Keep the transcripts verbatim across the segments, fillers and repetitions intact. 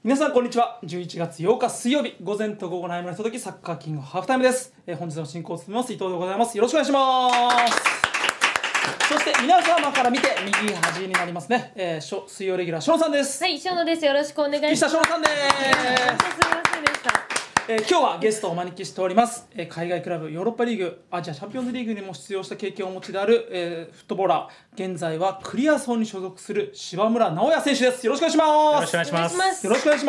皆さんこんにちは。じゅういちがつようか水曜日、午前と午後の合間のひととき、サッカーキングハーフタイムです。えー、本日の進行を務めます伊藤でございます。よろしくお願いします。そして皆様から見て右端になりますね、えー、しょ水曜レギュラーしょのさんです。 はい、しょのです。よろしくお願いします。 岸田しょのさんです。 すみませんでした。 えー、今日はゲストをお招きしております、えー、海外クラブヨーロッパリーグ、アジアチャンピオンズリーグにも出場した経験をお持ちである、えー、フットボーラー、現在はクリアソンに所属する柴村直哉選手です。よろしくお願いします。 よろしくお願いします。 よろしくお願いします。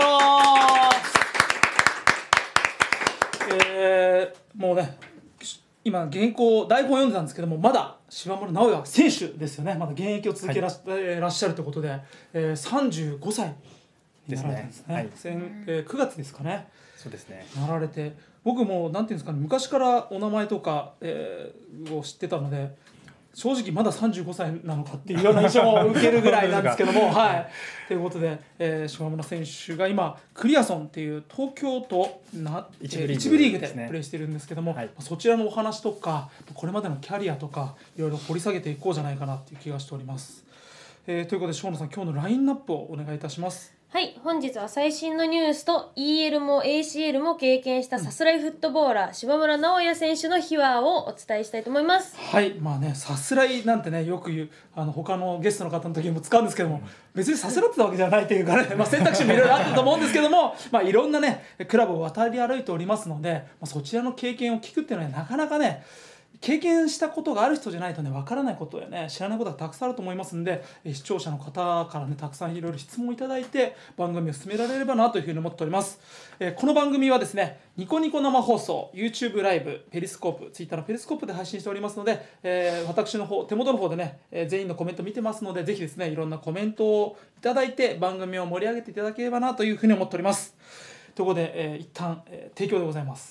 えー、もうね、今原稿台本読んでたんですけども、まだ柴村直哉選手ですよね。まだ現役を続けらっ、はい、らっしゃるということで、えー、さんじゅうごさいになられたんですね。はい、先えー、くがつですかね。 そうですね。 なられて、僕もなんていうんですかね、昔からお名前とか、えー、を知ってたので、正直まださんじゅうごさいなのかっていうような印象を受けるぐらいなんですけどもはいということで、えー、柴村選手が今クリアソンっていう東京都な一部リーグでプレーしてるんですけども、はい、そちらのお話とかこれまでのキャリアとかいろいろ掘り下げていこうじゃないかなっていう気がしております。えー、ということで生野さん、今日のラインナップをお願いいたします。 はい、本日は最新のニュースと イーエル も エーシーエル も経験したさすらいフットボーラー、柴村直哉選手の秘話をお伝えしたいと思います。 はい、まあね、さすらいなんてね、よく言うあの他のゲストの方の時にも使うんですけども、別にさすらってたわけじゃないというかね、まあ、選択肢もいろいろあったと思うんですけども、まあ、いろんなねクラブを渡り歩いておりますので、まあ、そちらの経験を聞くっていうのはなかなかね、経験したことがある人じゃないとね、わからないことやね、知らないことがたくさんあると思いますんで、視聴者の方からね、たくさんいろいろ質問をいただいて番組を進められればなというふうに思っております。えー、この番組はですね、ニコニコ生放送、YouTube ライブ、ペリスコープ、Twitter のペリスコープで配信しておりますので、えー、私の方、手元の方でね、えー、全員のコメント見てますので、ぜひですね、いろんなコメントをいただいて番組を盛り上げていただければなというふうに思っております。ということで、えー、一旦、えー、提供でございます。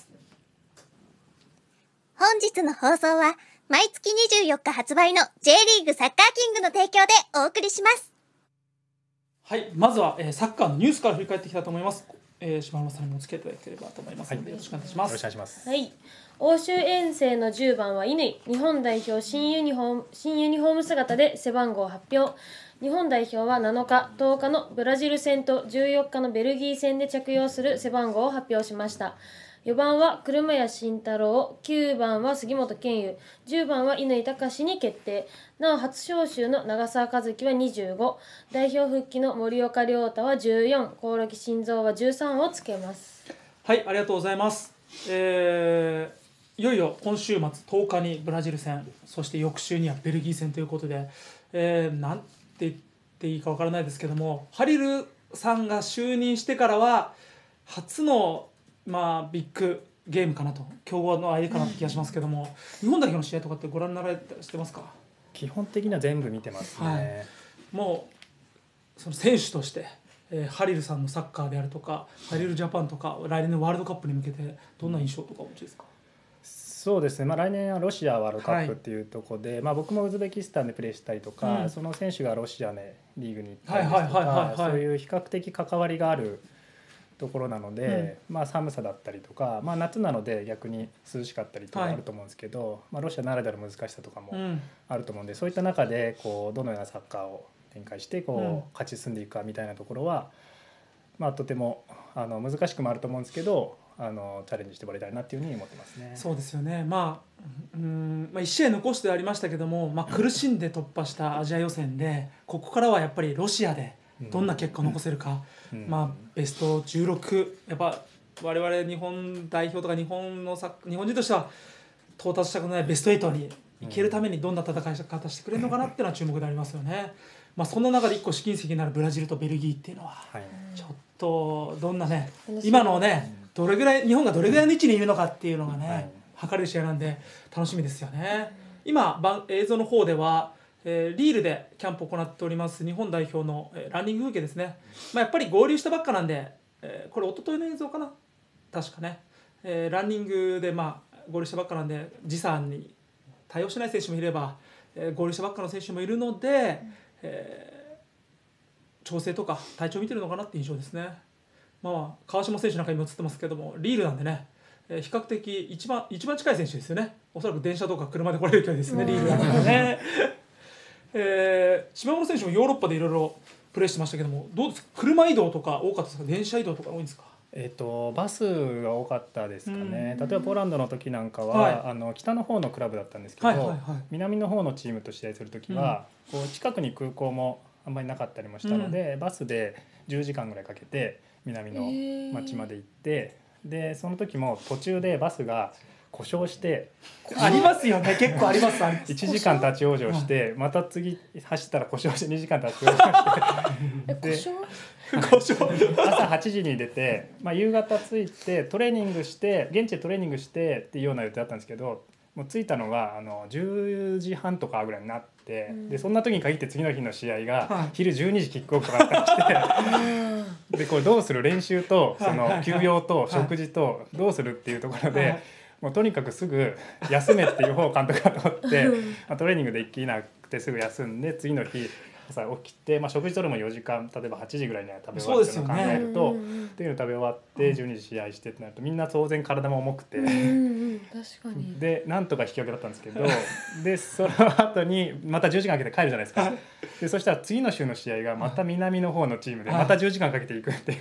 本日の放送は毎月にじゅうよっか発売の J リーグサッカーキングの提供でお送りします。 はい、まずは、えー、サッカーのニュースから振り返っていきたいと思います。えー、柴村さんにもつけていただければと思いますので、はい、よろしくお願いします。 よろしくお願いします。 はい、欧州遠征のじゅうばんは乾、日本代表新ユニフォーム新ユニフォーム姿で背番号を発表。日本代表はなのか、とおかのブラジル戦とじゅうよっかのベルギー戦で着用する背番号を発表しました。よばんは車谷慎太郎、きゅうばんは杉本健佑、じゅうばんは乾貴に決定。なお初招集の長澤和樹はにじゅうご、代表復帰の森岡亮太はじゅうよん、興梠慎三はじゅうさんをつけます。 はい、ありがとうございます。えー、いよいよ今週末とおかにブラジル戦、そして翌週にはベルギー戦ということで、えー、なんて言っていいかわからないですけども、ハリルさんが就任してからは初のまあ、ビッグゲームかなと、強豪の相手かなって気がしますけども、日本代表の試合とかってご覧になられたりしてますか？ 基本的には全部見てますね。はい、 もうその選手として、えー、ハリルさんのサッカーであるとか、ハリルジャパンとか来年のワールドカップに向けてどんな印象とかお持ちですか？ そうですね、まあ、来年はロシアワールドカップっていうところで、はい、まあ、僕もウズベキスタンでプレーしたりとか、うん、その選手がロシアでリーグに行ったりですとか、そういう比較的関わりがあるところなので、うん、まあ、寒さだったりとか、まあ、夏なので逆に涼しかったりとかあると思うんですけど、はい、まあ、ロシアならではの難しさとかもあると思うんで、うん、そういった中でこうどのようなサッカーを展開してこう、うん、勝ち進んでいくかみたいなところは、まあ、とてもあの難しくもあると思うんですけど、あのチャレンジしてもらいたいなっていうふうに思ってますね。 そうですよね、まあうん、まあ、いち試合残してありましたけども、まあ、苦しんで突破したアジア予選で、ここからはやっぱりロシアでどんな結果を残せるか、うん、まあ、ベストじゅうろく、やっぱ我々日本代表とか日本のサ日本人としては到達したくないベストはちに行けるためにどんな戦い方してくれるのかなっていうのは注目でありますよね。まあ、そんな中でいっこ試金石になるブラジルとベルギーっていうのは、はい、ちょっとどんなね、今のね、どれぐらい日本がどれぐらいの位置にいるのかっていうのがね、はい、測れる試合なんで楽しみですよね。今映像の方ではえー、リールでキャンプを行っております日本代表の、えー、ランニング風景ですね。まあ、やっぱり合流したばっかなんで、えー、これ一昨日の映像かな確かね、えー、ランニングで、まあ、合流したばっかなんで時差に対応しない選手もいれば、えー、合流したばっかの選手もいるので、えー、調整とか体調見てるのかなって印象ですね。まあ、川島選手なんか今映ってますけども、リールなんでね、えー、比較的一番一番近い選手ですよね。おそらく電車とか車で来れる距離ですね、リールなんでね。えー、島村選手もヨーロッパでいろいろプレーしてましたけども、どうですか、車移動とか多かったですか、電車移動とか多いんですか。 えー、とバスが多かったですかね、 うん、 例えばポーランドの時なんかは、 はい、 あの北の方のクラブだったんですけど、 はいはいはい、 南の方のチームと試合する時は、うん、こう近くに空港もあんまりなかったりもしたので、うん、バスでじゅうじかんぐらいかけて南の町まで行って、えー、でその時も途中でバスが故障してありますよね、結構ありますいちじかん立ち往生して、また次走ったら故障してにじかん立ち往生して故障朝はちじに出て、まあ、夕方着いてトレーニングして現地でトレーニングしてっていうような予定だったんですけど、もう着いたのがあのじゅうじはんとかぐらいになって、うん、でそんな時に限って次の日の試合が昼じゅうにじキックオフとかだったりしてでこれどうする、練習とその休養と食事とどうするっていうところで、もうとにかくすぐ休めっていう方を監督が取ってまあトレーニングできなくてすぐ休んで、次の日朝起きて、まあ、食事とるもよじかん、例えばはちじぐらいには食べ終わっていうのを考えると、っていうのを食べ終わってじゅうにじ試合してってなるとみんな当然体も重くて、 うんうん、確かにでなんとか引き分けだったんですけどでその後にまたじゅうじかんかけて帰るじゃないですか。でそしたら次の週の試合がまた南の方のチームでまたじゅうじかんかけていくっていう、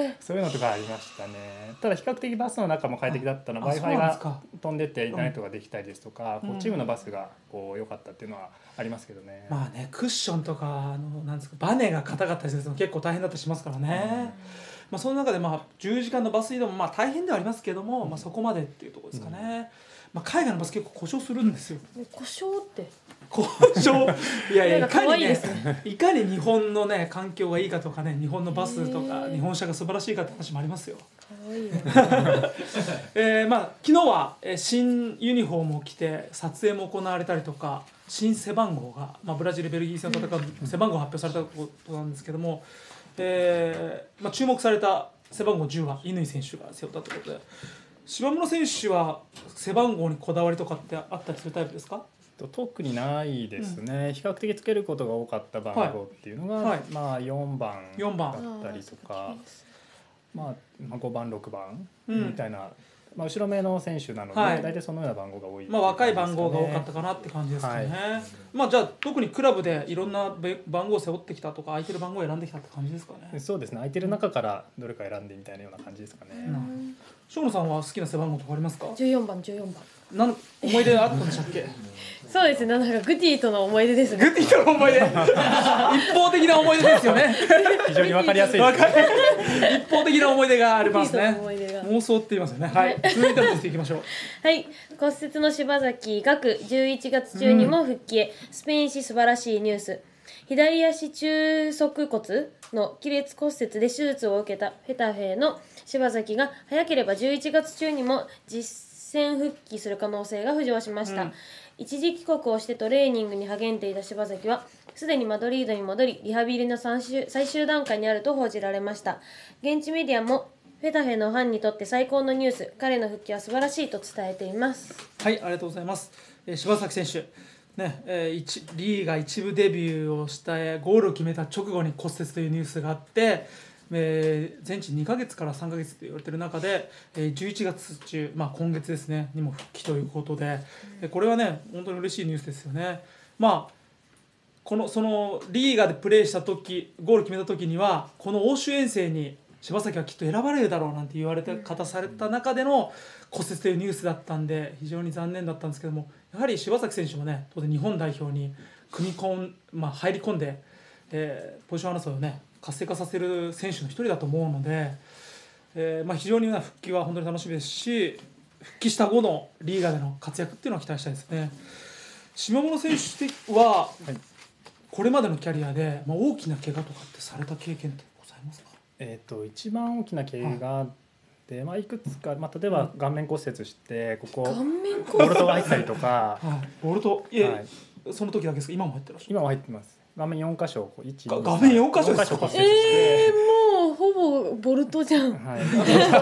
はい、そういうのとかありましたね。ただ比較的バスの中も快適だったの、 Wi-Fi が飛んでってインターネットができたりですとか、うん、こうチームのバスがこう良かったっていうのはありますけどね。 まあね、クッションとかあのなんですか、バネが硬かったりすると結構大変だったりしますからね、うん、まあ、その中でまあじゅうじかんのバス移動もまあ大変ではありますけども、うん、まあ、そこまでっていうところですかね、うん、まあ、海外のバス結構故障するんですよ。 故障って故障いやいや、いかにね、いかに日本のね環境がいいかとかね、日本のバスとか日本車が素晴らしいかって話もありますよ。 可愛いねえー、まあ昨日は新ユニフォームを着て撮影も行われたりとか、新背番号が、まあ、ブラジルベルギー戦を戦う背番号が発表されたことなんですけども、えーまあ、注目された背番号じゅうは乾選手が背負ったということで、島村選手は背番号にこだわりとかってあったりするタイプですか？ 特にないですね、うん、比較的つけることが多かった番号っていうのが、はい、まあ、よんばんだったりとか、まあ、ごばんろくばんみたいな、うん、まあ、後ろ目の選手なので、はい、大体そのような番号が多い、ね、 まあ、若い番号が多かったかなって感じですかね、はい、まあ、じゃあ特にクラブでいろんな番号を背負ってきたとか空いてる番号を選んできたって感じですかね？ そうですね、空いてる中からどれか選んでみたいなような感じですかね。 生野さんは好きな背番号とかありますか？ じゅうよんばんじゅうよんばんなん思い出あったんでしたっけ？ そうですね、なんかグティとの思い出ですね。 グティとの思い出一方的な思い出ですよね。 非常に分かりやすいです、 ね、一方的な思い出がありますね。妄想って言いますよね。はい、続いてのいきましょう。 はい、骨折の柴崎岳じゅういちがつ中にも復帰へ、うん、スペイン史素晴らしいニュース。左足中足骨の亀裂骨折で手術を受けたフェタフェの柴崎が早ければじゅういちがつ中にも実戦復帰する可能性が浮上しました、うん、一時帰国をしてトレーニングに励んでいた柴崎はすでにマドリードに戻りリハビリの最終、最終段階にあると報じられました。現地メディアもフェタフェのファンにとって最高のニュース、彼の復帰は素晴らしいと伝えています。 はい、ありがとうございます、えー、柴崎選手ね、えー、一リーが一部デビューをしたゴールを決めた直後に骨折というニュースがあって、えー、全治にかげつからさんかげつと言われている中で、えー、じゅういちがつ中、まあ、今月ですねにも復帰ということで、うん、これはね本当に嬉しいニュースですよね。まあこのそのリーガでプレーした時ゴール決めた時にはこの欧州遠征に柴崎はきっと選ばれるだろうなんて言われた方された中での骨折というニュースだったんで非常に残念だったんですけども、やはり柴崎選手もね当然日本代表に組み込ん、まあ、入り込んで、えー、ポジション争いをね活性化させる選手の一人だと思うので、えーまあ、非常に、ね、復帰は本当に楽しみですし、復帰した後のリーガでの活躍っていうのを期待したいですね。島村選手は、はい、これまでのキャリアで、まあ、大きな怪我とかってされた経験ってございますか？ えー、と一番大きな怪我で、まあ、いくつか、まあ、例えば顔面骨折してここボルトが入ったりとか、 はい、ボルトいえ、はい、その時だけですか？今も入ってらっしゃる？ 今も入ってます。顔面よんかしょいち画面よんかしょですか？ えー、もうほぼボルトじゃん、はい、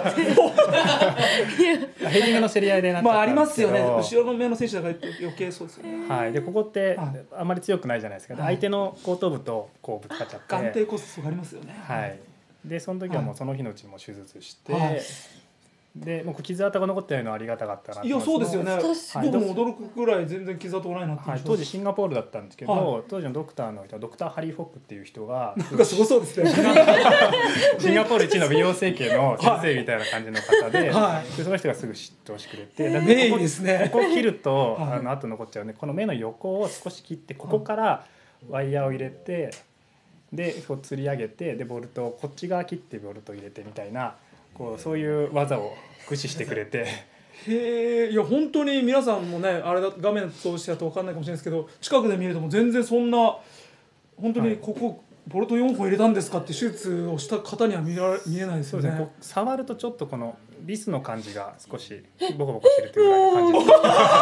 ヘディングの競り合いでなっちゃったんですけど、まあ、 ありますよね。後ろの目の選手だから余計そうですよね、 はい、でここってあまり強くないじゃないですか、はい、相手の後頭部とこうぶつかっちゃって眼底骨折がありますよね、 はい、でその時はもうその日のうちにも手術して、はい、 でもう傷跡が残ってないのはありがたかったなと。 いやそうですよね、 はい、 僕も驚くぐらい全然傷跡がないなって、 はい、当時シンガポールだったんですけど、 はい、 当時のドクターの人はドクターハリー・フォックっていう人がなんかすごそうですねシンガポール一の美容整形の先生みたいな感じの方で、 はい、 でその人がすぐ知ってしてくれて、 だ名医ですね。 ここ切ると、 はい、 あの後残っちゃうんで、この目の横を少し切ってここからワイヤーを入れて、でこう吊り上げて、でボルトをこっち側切ってボルトを入れてみたいな、こうそういう技を駆使してくれてへえ、いや本当に皆さんもねあれだ画面通してだと分かんないかもしれないですけど、近くで見るともう全然そんな本当にここ、はい、ボルトよんほん入れたんですかって手術をした方には見ら見えないですよね。 そうですね、こう触るとちょっとこのビスの感じが少しボコボコしてるというぐらいの感じです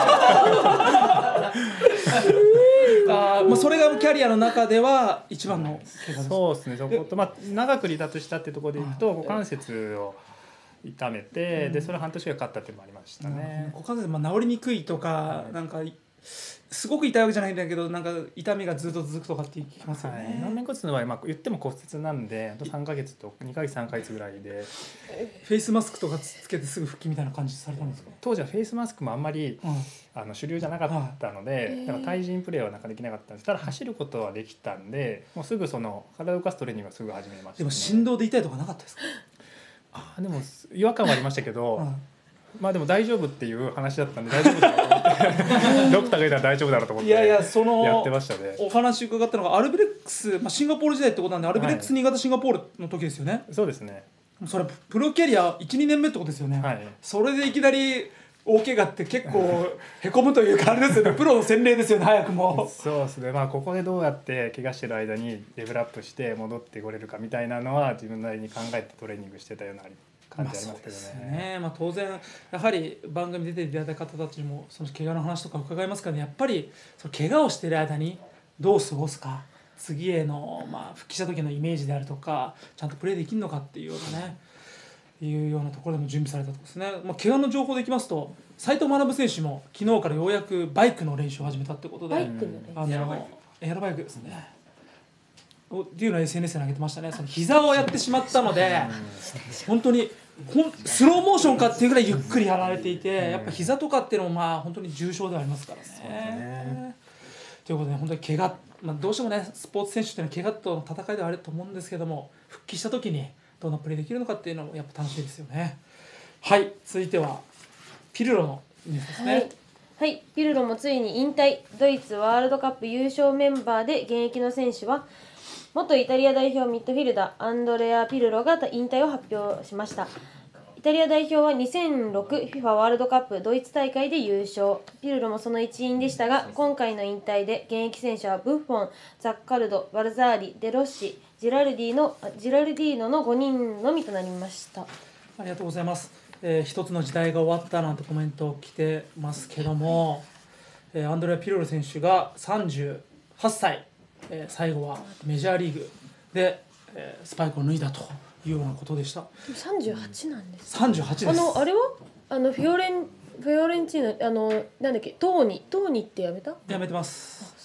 あ、まあ、それがキャリアの中では一番の怪我です。 そうですね、そこと、まあ、長く離脱したっていうところでいくと股関節を痛めて、でそれ半年がかかったっていうのもありましたね。 股関節、まあ、治りにくいとか、はい、なんかすごく痛いわけじゃないんだけど、なんか痛みがずっと続くとかって聞きますよね。 顔面骨折の場合、まあ、言っても骨折なんであとさんかげつとにかげつさんかげつぐらいで、 フェイスマスクとかつけてすぐ復帰みたいな感じされたんですか？ 当時はフェイスマスクもあんまり、うん、あの主流じゃなかったので、はい、だから対人プレーはなかなかできなかったんです。ただ走ることはできたんで、もうすぐその体を動かすトレーニングはすぐ始めましたね。 でも振動で痛いとかなかったですか？ あ、でも違和感はありましたけど、うん、まあでも大丈夫っていう話だったんで大丈夫だろうと思ってドクターがいたら大丈夫だろうと思ってやってましたね。 お話伺ったのがアルビレックス、まあ、シンガポール時代ってことなんで、アルビレックス新潟シンガポールの時ですよね。はい、 そうですね。 それプロキャリア いちにねんめってことですよね。はい、それでいきなり大怪我って結構へこむというかあれですよね。プロの洗礼ですよね、早くも。 そうですね、まあ、ここでどうやって怪我してる間にレベルアップして戻ってこれるかみたいなのは自分なりに考えてトレーニングしてたような感じありますけどね。まあ、そうですね、まあ、 当然やはり番組出ていただいた方たちにもその怪我の話とか伺いますからね、やっぱりその怪我をしている間にどう過ごすか、次への、まあ、復帰した時のイメージであるとか、ちゃんとプレーできるのかっていうようなね、いうようなところでも準備されたところですね。まあ、怪我の情報でいきますと、斉藤学選手も昨日からようやくバイクの練習を始めたってことで、 バイクの練習、 あのエアロバイクですね、っていうのを エスエヌエス に上げてましたね。その膝をやってしまったので、本当にほんスローモーションかっていうぐらいゆっくりやられていて、やっぱ膝とかっていうのもまあ本当に重症ではありますからね。ということで本当に怪我、まあ、どうしてもねスポーツ選手っていうのは怪我との戦いではあると思うんですけども、復帰した時にどんなプレーできるのかっていうのもやっぱ楽しいですよね。はい、続いてはピルロのニュースですね。 はいはい、ピルロもついに引退。ドイツワールドカップ優勝メンバーで現役の選手は元イタリア代表ミッドフィルダーアンドレア・ピルロが引退を発表しました。イタリア代表はにせんろく フィファ ワールドカップドイツ大会で優勝。ピルロもその一員でしたが、今回の引退で現役選手はブッフォン、ザッカルド、バルザーリ、デロッシ、ジラルディのジラルディーノのごにんのみとなりました。 ありがとうございます。えー、一つの時代が終わったなんてコメント来てますけども、えー、アンドレア・ピルロ選手がさんじゅうはっさい、えー、最後はメジャーリーグで、えー、スパイクを脱いだというようなことでした。 さんじゅうはちなんです。 さんじゅうはちです。 あのあれはあのフィオレンフィオレンチーノ、あのなんだっけ、トーニトーニってやめた？ やめてます。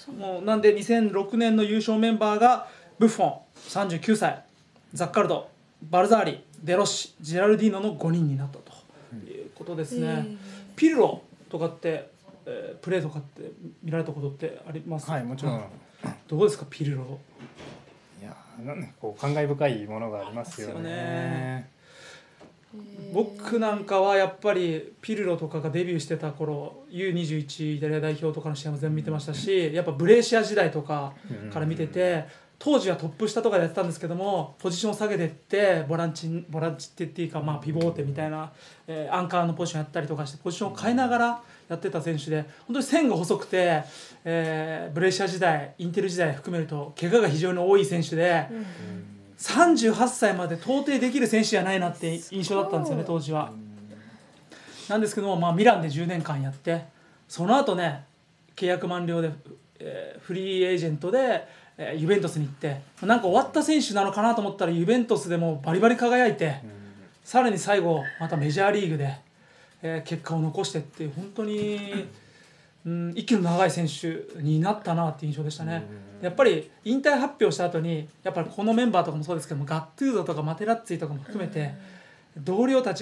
もうなんでにせんろくねんの優勝メンバーがブッフォンさんじゅうきゅうさい、ザッカルド、バルザーリ、デロッシ、ジェラルディーノのごにんになったということですね。うん、ピルロとかって、えー、プレーとかって見られたことってありますか？ はい、もちろん。 どうですかピルロ？ いや、なんこう感慨深いものがありますよね。ですよね。 僕なんかはやっぱりピルロとかがデビューしてた頃 ユーにじゅういち イタリア代表とかの試合も全部見てましたし、やっぱブレーシア時代とかから見てて、当時はトップ下とかでやってたんですけども、ポジションを下げていってボランチボランチって言っていいか、まあ、ピボーテみたいな、えー、アンカーのポジションやったりとかしてポジションを変えながらやってた選手で、本当に線が細くて、えー、ブレーシア時代インテル時代含めると怪我が非常に多い選手で、うん、さんじゅうはっさいまで到底できる選手じゃないなって印象だったんですよね当時は。なんですけども、まあ、ミランでじゅうねんかんやって、その後ね契約満了で、えー、フリーエージェントでユベントスに行って、なんか終わった選手なのかなと思ったらユベントスでもバリバリ輝いて、うん、さらに最後またメジャーリーグで、えー、結果を残してっていう本当に、うん、息の長い選手になったなっていう印象でしたね。うん、やっぱり引退発表した後にやっぱりこのメンバーとかもそうですけども、ガットゥーゾとかマテラッツィとかも含めて、うん、同僚たちが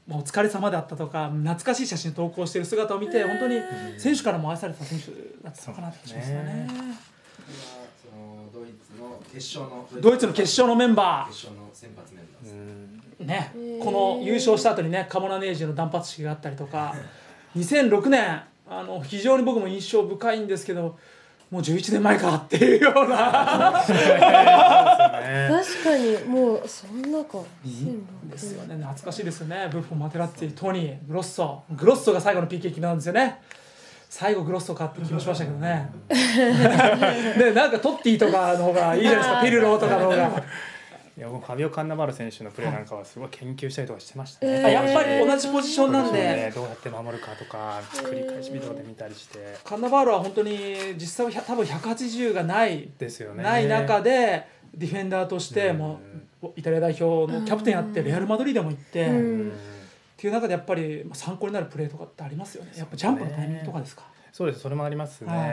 まあ、お疲れ様だったとか懐かしい写真投稿している姿を見て本当に選手からも愛された選手だったのかなって気がしますよね。 そのドイツの決勝のドイツの決勝のメンバー決勝の先発メンバーですね、この優勝した後にねカモラネージの断髪式があったりとかにせんろくねんあの非常に僕も印象深いんですけどもうじゅういちねんまえかっていうような確かにもうそんなかですよね。懐かしいですよね。ブッフォン、マテラッツィ、トニー、グロッソグロッソが最後の ピーケー 決めたんですよね。最後グロッソかって気もしましたけどねでなんかトッティとかの方がいいじゃないですかピルロとかの方がいや僕ファビオ・カンナバロ選手のプレーなんかはすごい研究したりとかしてましたね、 えー、やっぱり同じポジションなんでどうやって守るかとか繰り返しビデオで見たりして、 カンナバーロは本当に実際は多分ひゃくはちじゅうがないですよね。 ない中でディフェンダーとしてもうイタリア代表のキャプテンやってレアル・マドリードも行ってっていう中でやっぱり参考になるプレーとかってありますよね。やっぱジャンプのタイミングとかですか。 そうです、それもありますね、はい、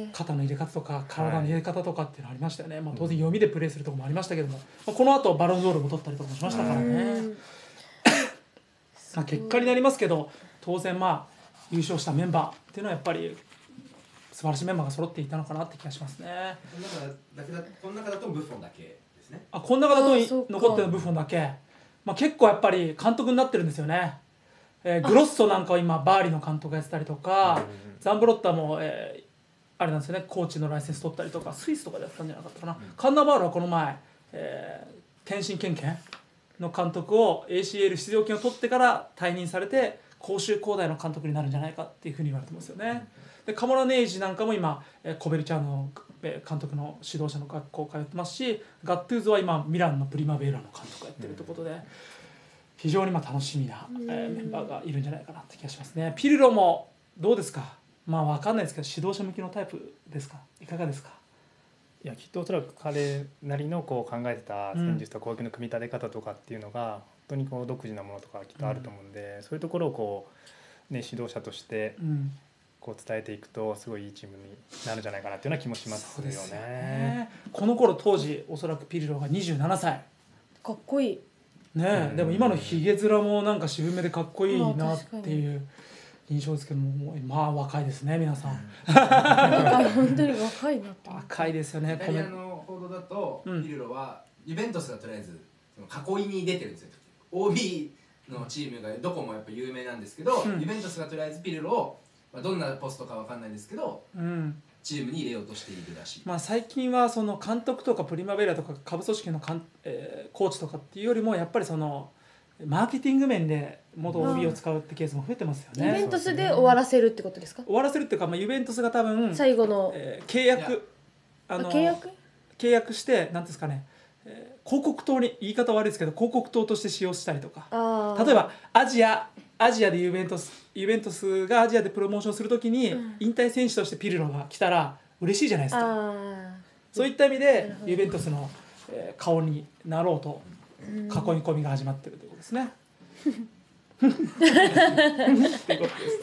肩の入れ方とか体の入れ方とかっていうのありましたよね、はい、まあ、当然読みでプレーするところもありましたけども、まあ、この後バロンドールも取ったりとかもしましたからねまあ結果になりますけど当然まあ優勝したメンバーっていうのはやっぱり素晴らしいメンバーが揃っていたのかなって気がしますね。 この中だとブッフォンだけですね。 あ、この中だと残ってるブッフォンだけ、まあ、結構やっぱり監督になってるんですよね。えー、グロッソなんかは今バーリの監督やってたりとか、ザンブロッタも、えー、あれなんですよね、コーチのライセンス取ったりとかスイスとかでやってたんじゃなかったかな、うん、カンナバールはこの前、えー、天津健健の監督を エーシーエル 出場権を取ってから退任されて甲州工大の監督になるんじゃないかっていうふうに言われてますよね。でカモラネージなんかも今、えー、コベルチャーノ監督の指導者の学校通ってますし、ガットゥーズは今ミランのプリマベーラの監督をやってるということで、うん、非常にまあ楽しみな、えー、メンバーがいるんじゃないかなって気がしますね。ピルロもどうですか。まあ分かんないですけど指導者向きのタイプですか。いかがですか。 いやきっとおそらく彼なりのこう考えてた戦術と攻撃の組み立て方とかっていうのが本当にこう独自なものとかきっとあると思うんで、うん、そういうところをこう、ね、指導者としてこう伝えていくとすごいいいチームになるんじゃないかなっていうような気もしますよね。 そうですよね。この頃当時おそらくピルロがにじゅうななさい。 かっこいいねえ、うん、でも今のひげ面もなんか渋めでかっこいいなっていう印象ですけども、まあ若いですね皆さん。 なんか本当に若いなって。 若いですよね。 イタリアの報道だと、うん、ピルロはユベントスがとりあえずその囲いに出てるんですよ。オービー のチームがどこもやっぱ有名なんですけど、うん、ユベントスがとりあえずピルロを、まあ、どんなポストかわかんないですけど、うん、チームに入れようとしているらしい。 まあ、最近はその監督とかプリマベラとか下部組織のかん、えー、コーチとかっていうよりもやっぱりそのマーケティング面で元 オービー を使うってケースも増えてますよね。 ユベントスで終わらせるってことですか。 終わらせるっていうか、まあ、ユベントスが多分最後の、 えー、契約あの契約契約して何ですかね、えー、広告塔に言い方悪いですけど広告塔として使用したりとか、例えばアジアアジアでユベントスユベントスがアジアでプロモーションするときに、うん、引退選手としてピルロが来たら嬉しいじゃないですか。そういった意味でユベントスの、えー、顔になろうと囲い込みが始まっているということですね。ということです。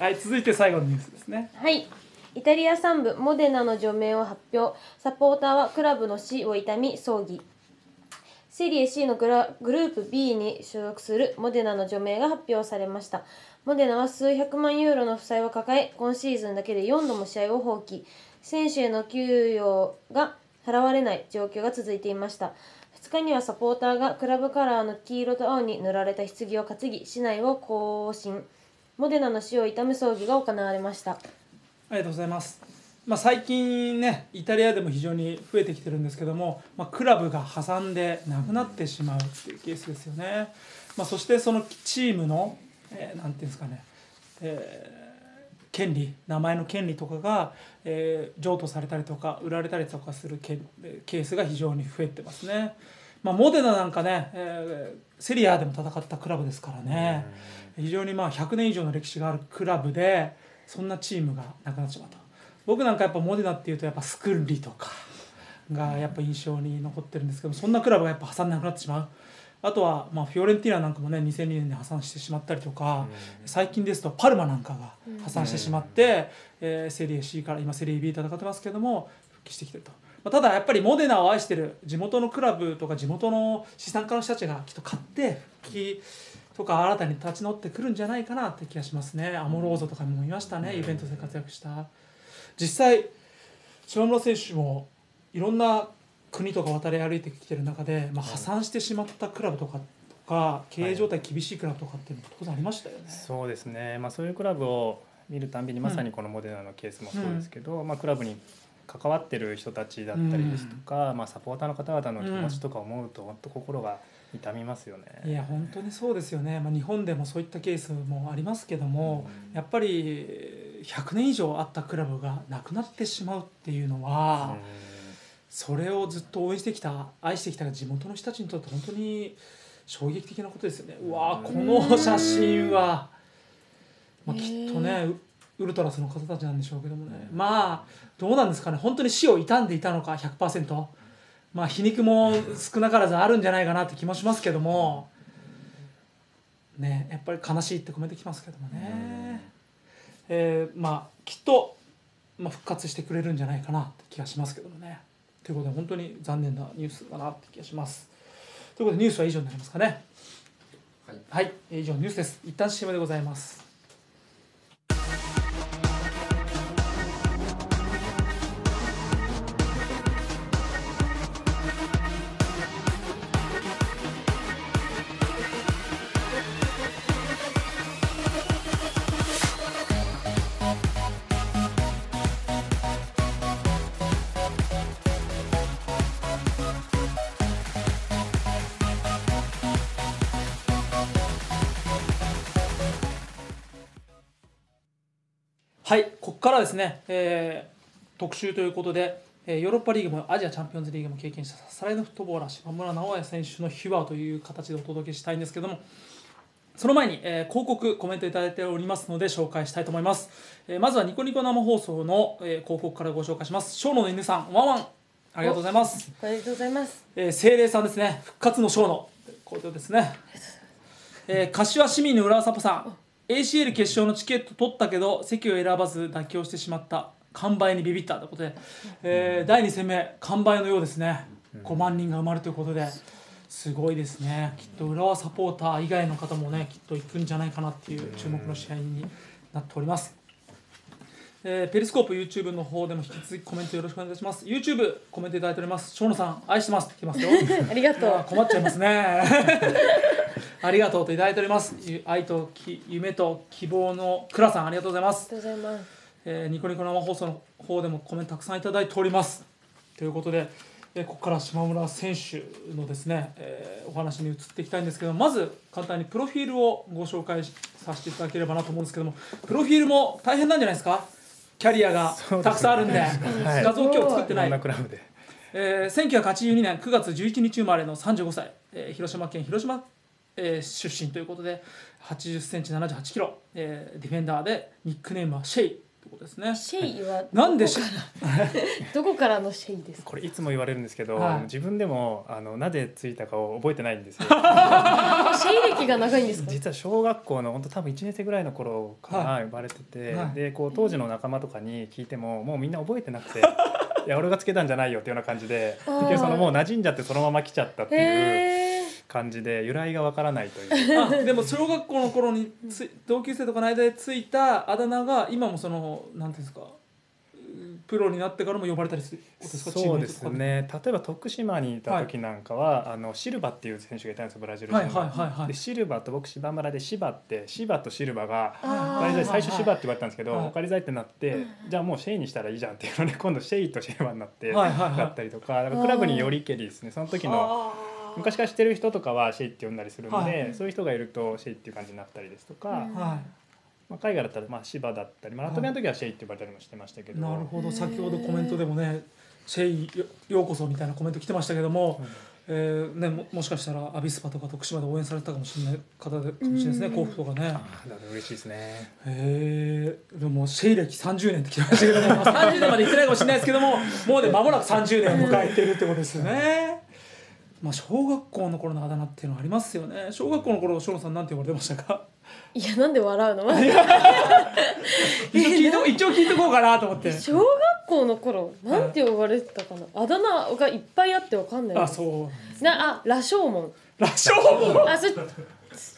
はい、続いて最後のニュースですね。 はい。イタリアさん部モデナの除名を発表。サポーターはクラブの死を悼み葬儀。セリエ C のグラグループ ビー に所属するモデナの除名が発表されました。モデナは数百万ユーロの負債を抱え、今シーズンだけでよんども試合を放棄。選手への給与が払われない状況が続いていました。ふつかにはサポーターがクラブカラーの黄色と青に塗られた棺を担ぎ市内を行進。モデナの死を悼む葬儀が行われました。ありがとうございます。まあ、最近ねイタリアでも非常に増えてきてるんですけども、まあ、クラブが破産でなくなってしまうっていうケースですよね。まあ、そしてそのチームの、えー、なんていうんですかね、えー権利名前の権利とかが、えー、譲渡されたりとか売られたりとかするケースが非常に増えてますね。まあ、モデナなんかね、えー、セリアでも戦ったクラブですからね、非常にまあひゃくねん以上の歴史があるクラブでそんなチームがなくなってしまうと。僕なんかやっぱモデナっていうとやっぱスクッリとかがやっぱ印象に残ってるんですけど、そんなクラブがやっぱ破産なくなってしまう。あとはまあフィオレンティーナなんかもねにせんにねんに破産してしまったりとか、最近ですとパルマなんかが破産してしまって、えー、セリエ C から今セリエ ビー 戦ってますけども復帰してきてると。まあ、ただやっぱりモデナを愛してる地元のクラブとか地元の資産家の人たちがきっと買って復帰とか新たに立ち直ってくるんじゃないかなって気がしますね。アモローゾとかもいましたね、ユベントスで活躍した。実際島村選手もいろんな国とか渡り歩いてきてる中で、まあ、破産してしまったクラブとかとか経営状態厳しいクラブとかっていうのも当然ありましたよね。 そうですね、まあ、そういうクラブを見るたんびにまさにこのモデナのケースもそうですけど、うんまあ、クラブに関わってる人たちだったりですとか、うんまあ、サポーターの方々の気持ちとか思うと本当心が痛みますよね。 いや本当にそうですよね、まあ、日本でもそういったケースもありますけども、うん、やっぱりひゃくねん以上あったクラブがなくなってしまうっていうのは、うん、それをずっと応援してきた愛してきた地元の人たちにとって本当に衝撃的なことですよね。うわこの写真は、まあ、きっとねウルトラスの方たちなんでしょうけどもね、まあどうなんですかね、本当に死を悼んでいたのか ひゃくパーセント、 まあ皮肉も少なからずあるんじゃないかなって気もしますけどもね、やっぱり悲しいってコメントきますけどもね、えー、まあきっと、まあ、復活してくれるんじゃないかなって気がしますけどもね。ということで本当に残念なニュースだなって気がします。ということでニュースは以上になりますかね。はい、はい、以上ニュースです。一旦 シーエム でございます。はい、ここからですね、えー、特集ということで、えー、ヨーロッパリーグもアジアチャンピオンズリーグも経験したさすらいのフットボーラー島村直哉選手の秘話という形でお届けしたいんですけども、その前に、えー、広告コメントいただいておりますので紹介したいと思います。えー、まずはニコニコ生放送の、えー、広告からご紹介します。小野の犬さん、ワンワンありがとうございます。 ありがとうございます。 えー、精霊さんですね、復活の小野こういうことですね。えー、柏市民の浦和サポさん、エーシーエル 決勝のチケット取ったけど席を選ばず妥協してしまった、完売にビビったということで、えー、だいに戦目完売のようですね。ごまんにんが埋まるということですごいですね。きっと浦和サポーター以外の方もねきっと行くんじゃないかなっていう注目の試合になっております。えー、ペリスコープ YouTube の方でも引き続きコメントよろしくお願いします。 YouTube コメントいただいております。小野さん愛してますって来てますよありがとう。 困っちゃいますねありがとうといただいております。愛とき夢と希望のクラさんありがとうございます。 ありがとうございます。 えー、ニコニコ生放送の方でもコメントたくさんいただいております。ということで、えー、ここから島村選手のですね、えー、お話に移っていきたいんですけど、まず簡単にプロフィールをご紹介させていただければなと思うんですけども、プロフィールも大変なんじゃないですか。キャリアがたくさんあるんで、で、ねはい、画像今日作ってない。えー、せんきゅうひゃくはちじゅうにねんくがつじゅういちにち生まれのさんじゅうごさい、えー、広島県広島えー、出身ということではちじゅっセンチななじゅうはちキロ、えー、ディフェンダーでニックネームはシェイということですね。 シェイはなんでシェイどこからのシェイですか。 これいつも言われるんですけど、はい、自分でもあのなぜついたかを覚えてないんですよシェイ歴が長いんですか。 実は小学校の本当多分いちねん生ぐらいの頃から呼ばれてて、はい、でこう当時の仲間とかに聞いてももうみんな覚えてなくていや俺がつけたんじゃないよっていうような感じでそのもう馴染んじゃってそのまま来ちゃったっていう感じで由来がわからないというあでも小学校の頃につ同級生とかの間でついたあだ名が今もそのなんていうんですかプロになってからも呼ばれたりすることですか。 そうですね。例えば徳島にいた時なんかは、はい、あのシルバっていう選手がいたんですよブラジル人の、はいはいはいはい、でシルバと僕芝村でシバってシバとシルバがおかり最初シバって言われたんですけど、はいはい、おかりざいってなって、はい、じゃあもうシェイにしたらいいじゃんっていうので今度シェイとシルバになって、はいはいはい、だったりとか、だからクラブによりけりですね。その時の昔から知ってる人とかはシェイって呼んだりするので、はい、そういう人がいるとシェイっていう感じになったりですとか、はいまあ、海外だったらまあ芝だったり、まあ、ラトビアの時はシェイって呼ばれたりもしてましたけど、 なるほど。先ほどコメントでもねシェイようこそみたいなコメント来てましたけども、うんえーね、も, もしかしたらアビスパとか徳島で応援されたかもしれない方でかもしれないですね。甲府とかね。 あ嬉しいですね。 へえ。でもシェイ歴さんじゅうねんって来てましたけどもさんじゅうねんまで行ってないかもしれないですけどももうね間もなくさんじゅうねんを迎えているってことですよね。まあ、小学校の頃のあだ名っていうのはありますよね。小学校の頃、小野さんなんて呼ばれてましたか。 いやなんで笑うの一応聞いと一応聞いとこうかなと思って。 小学校の頃なんて呼ばれてたかな、あだ名がいっぱいあってわかんない。 あそうなあ羅生門。 羅生門あそ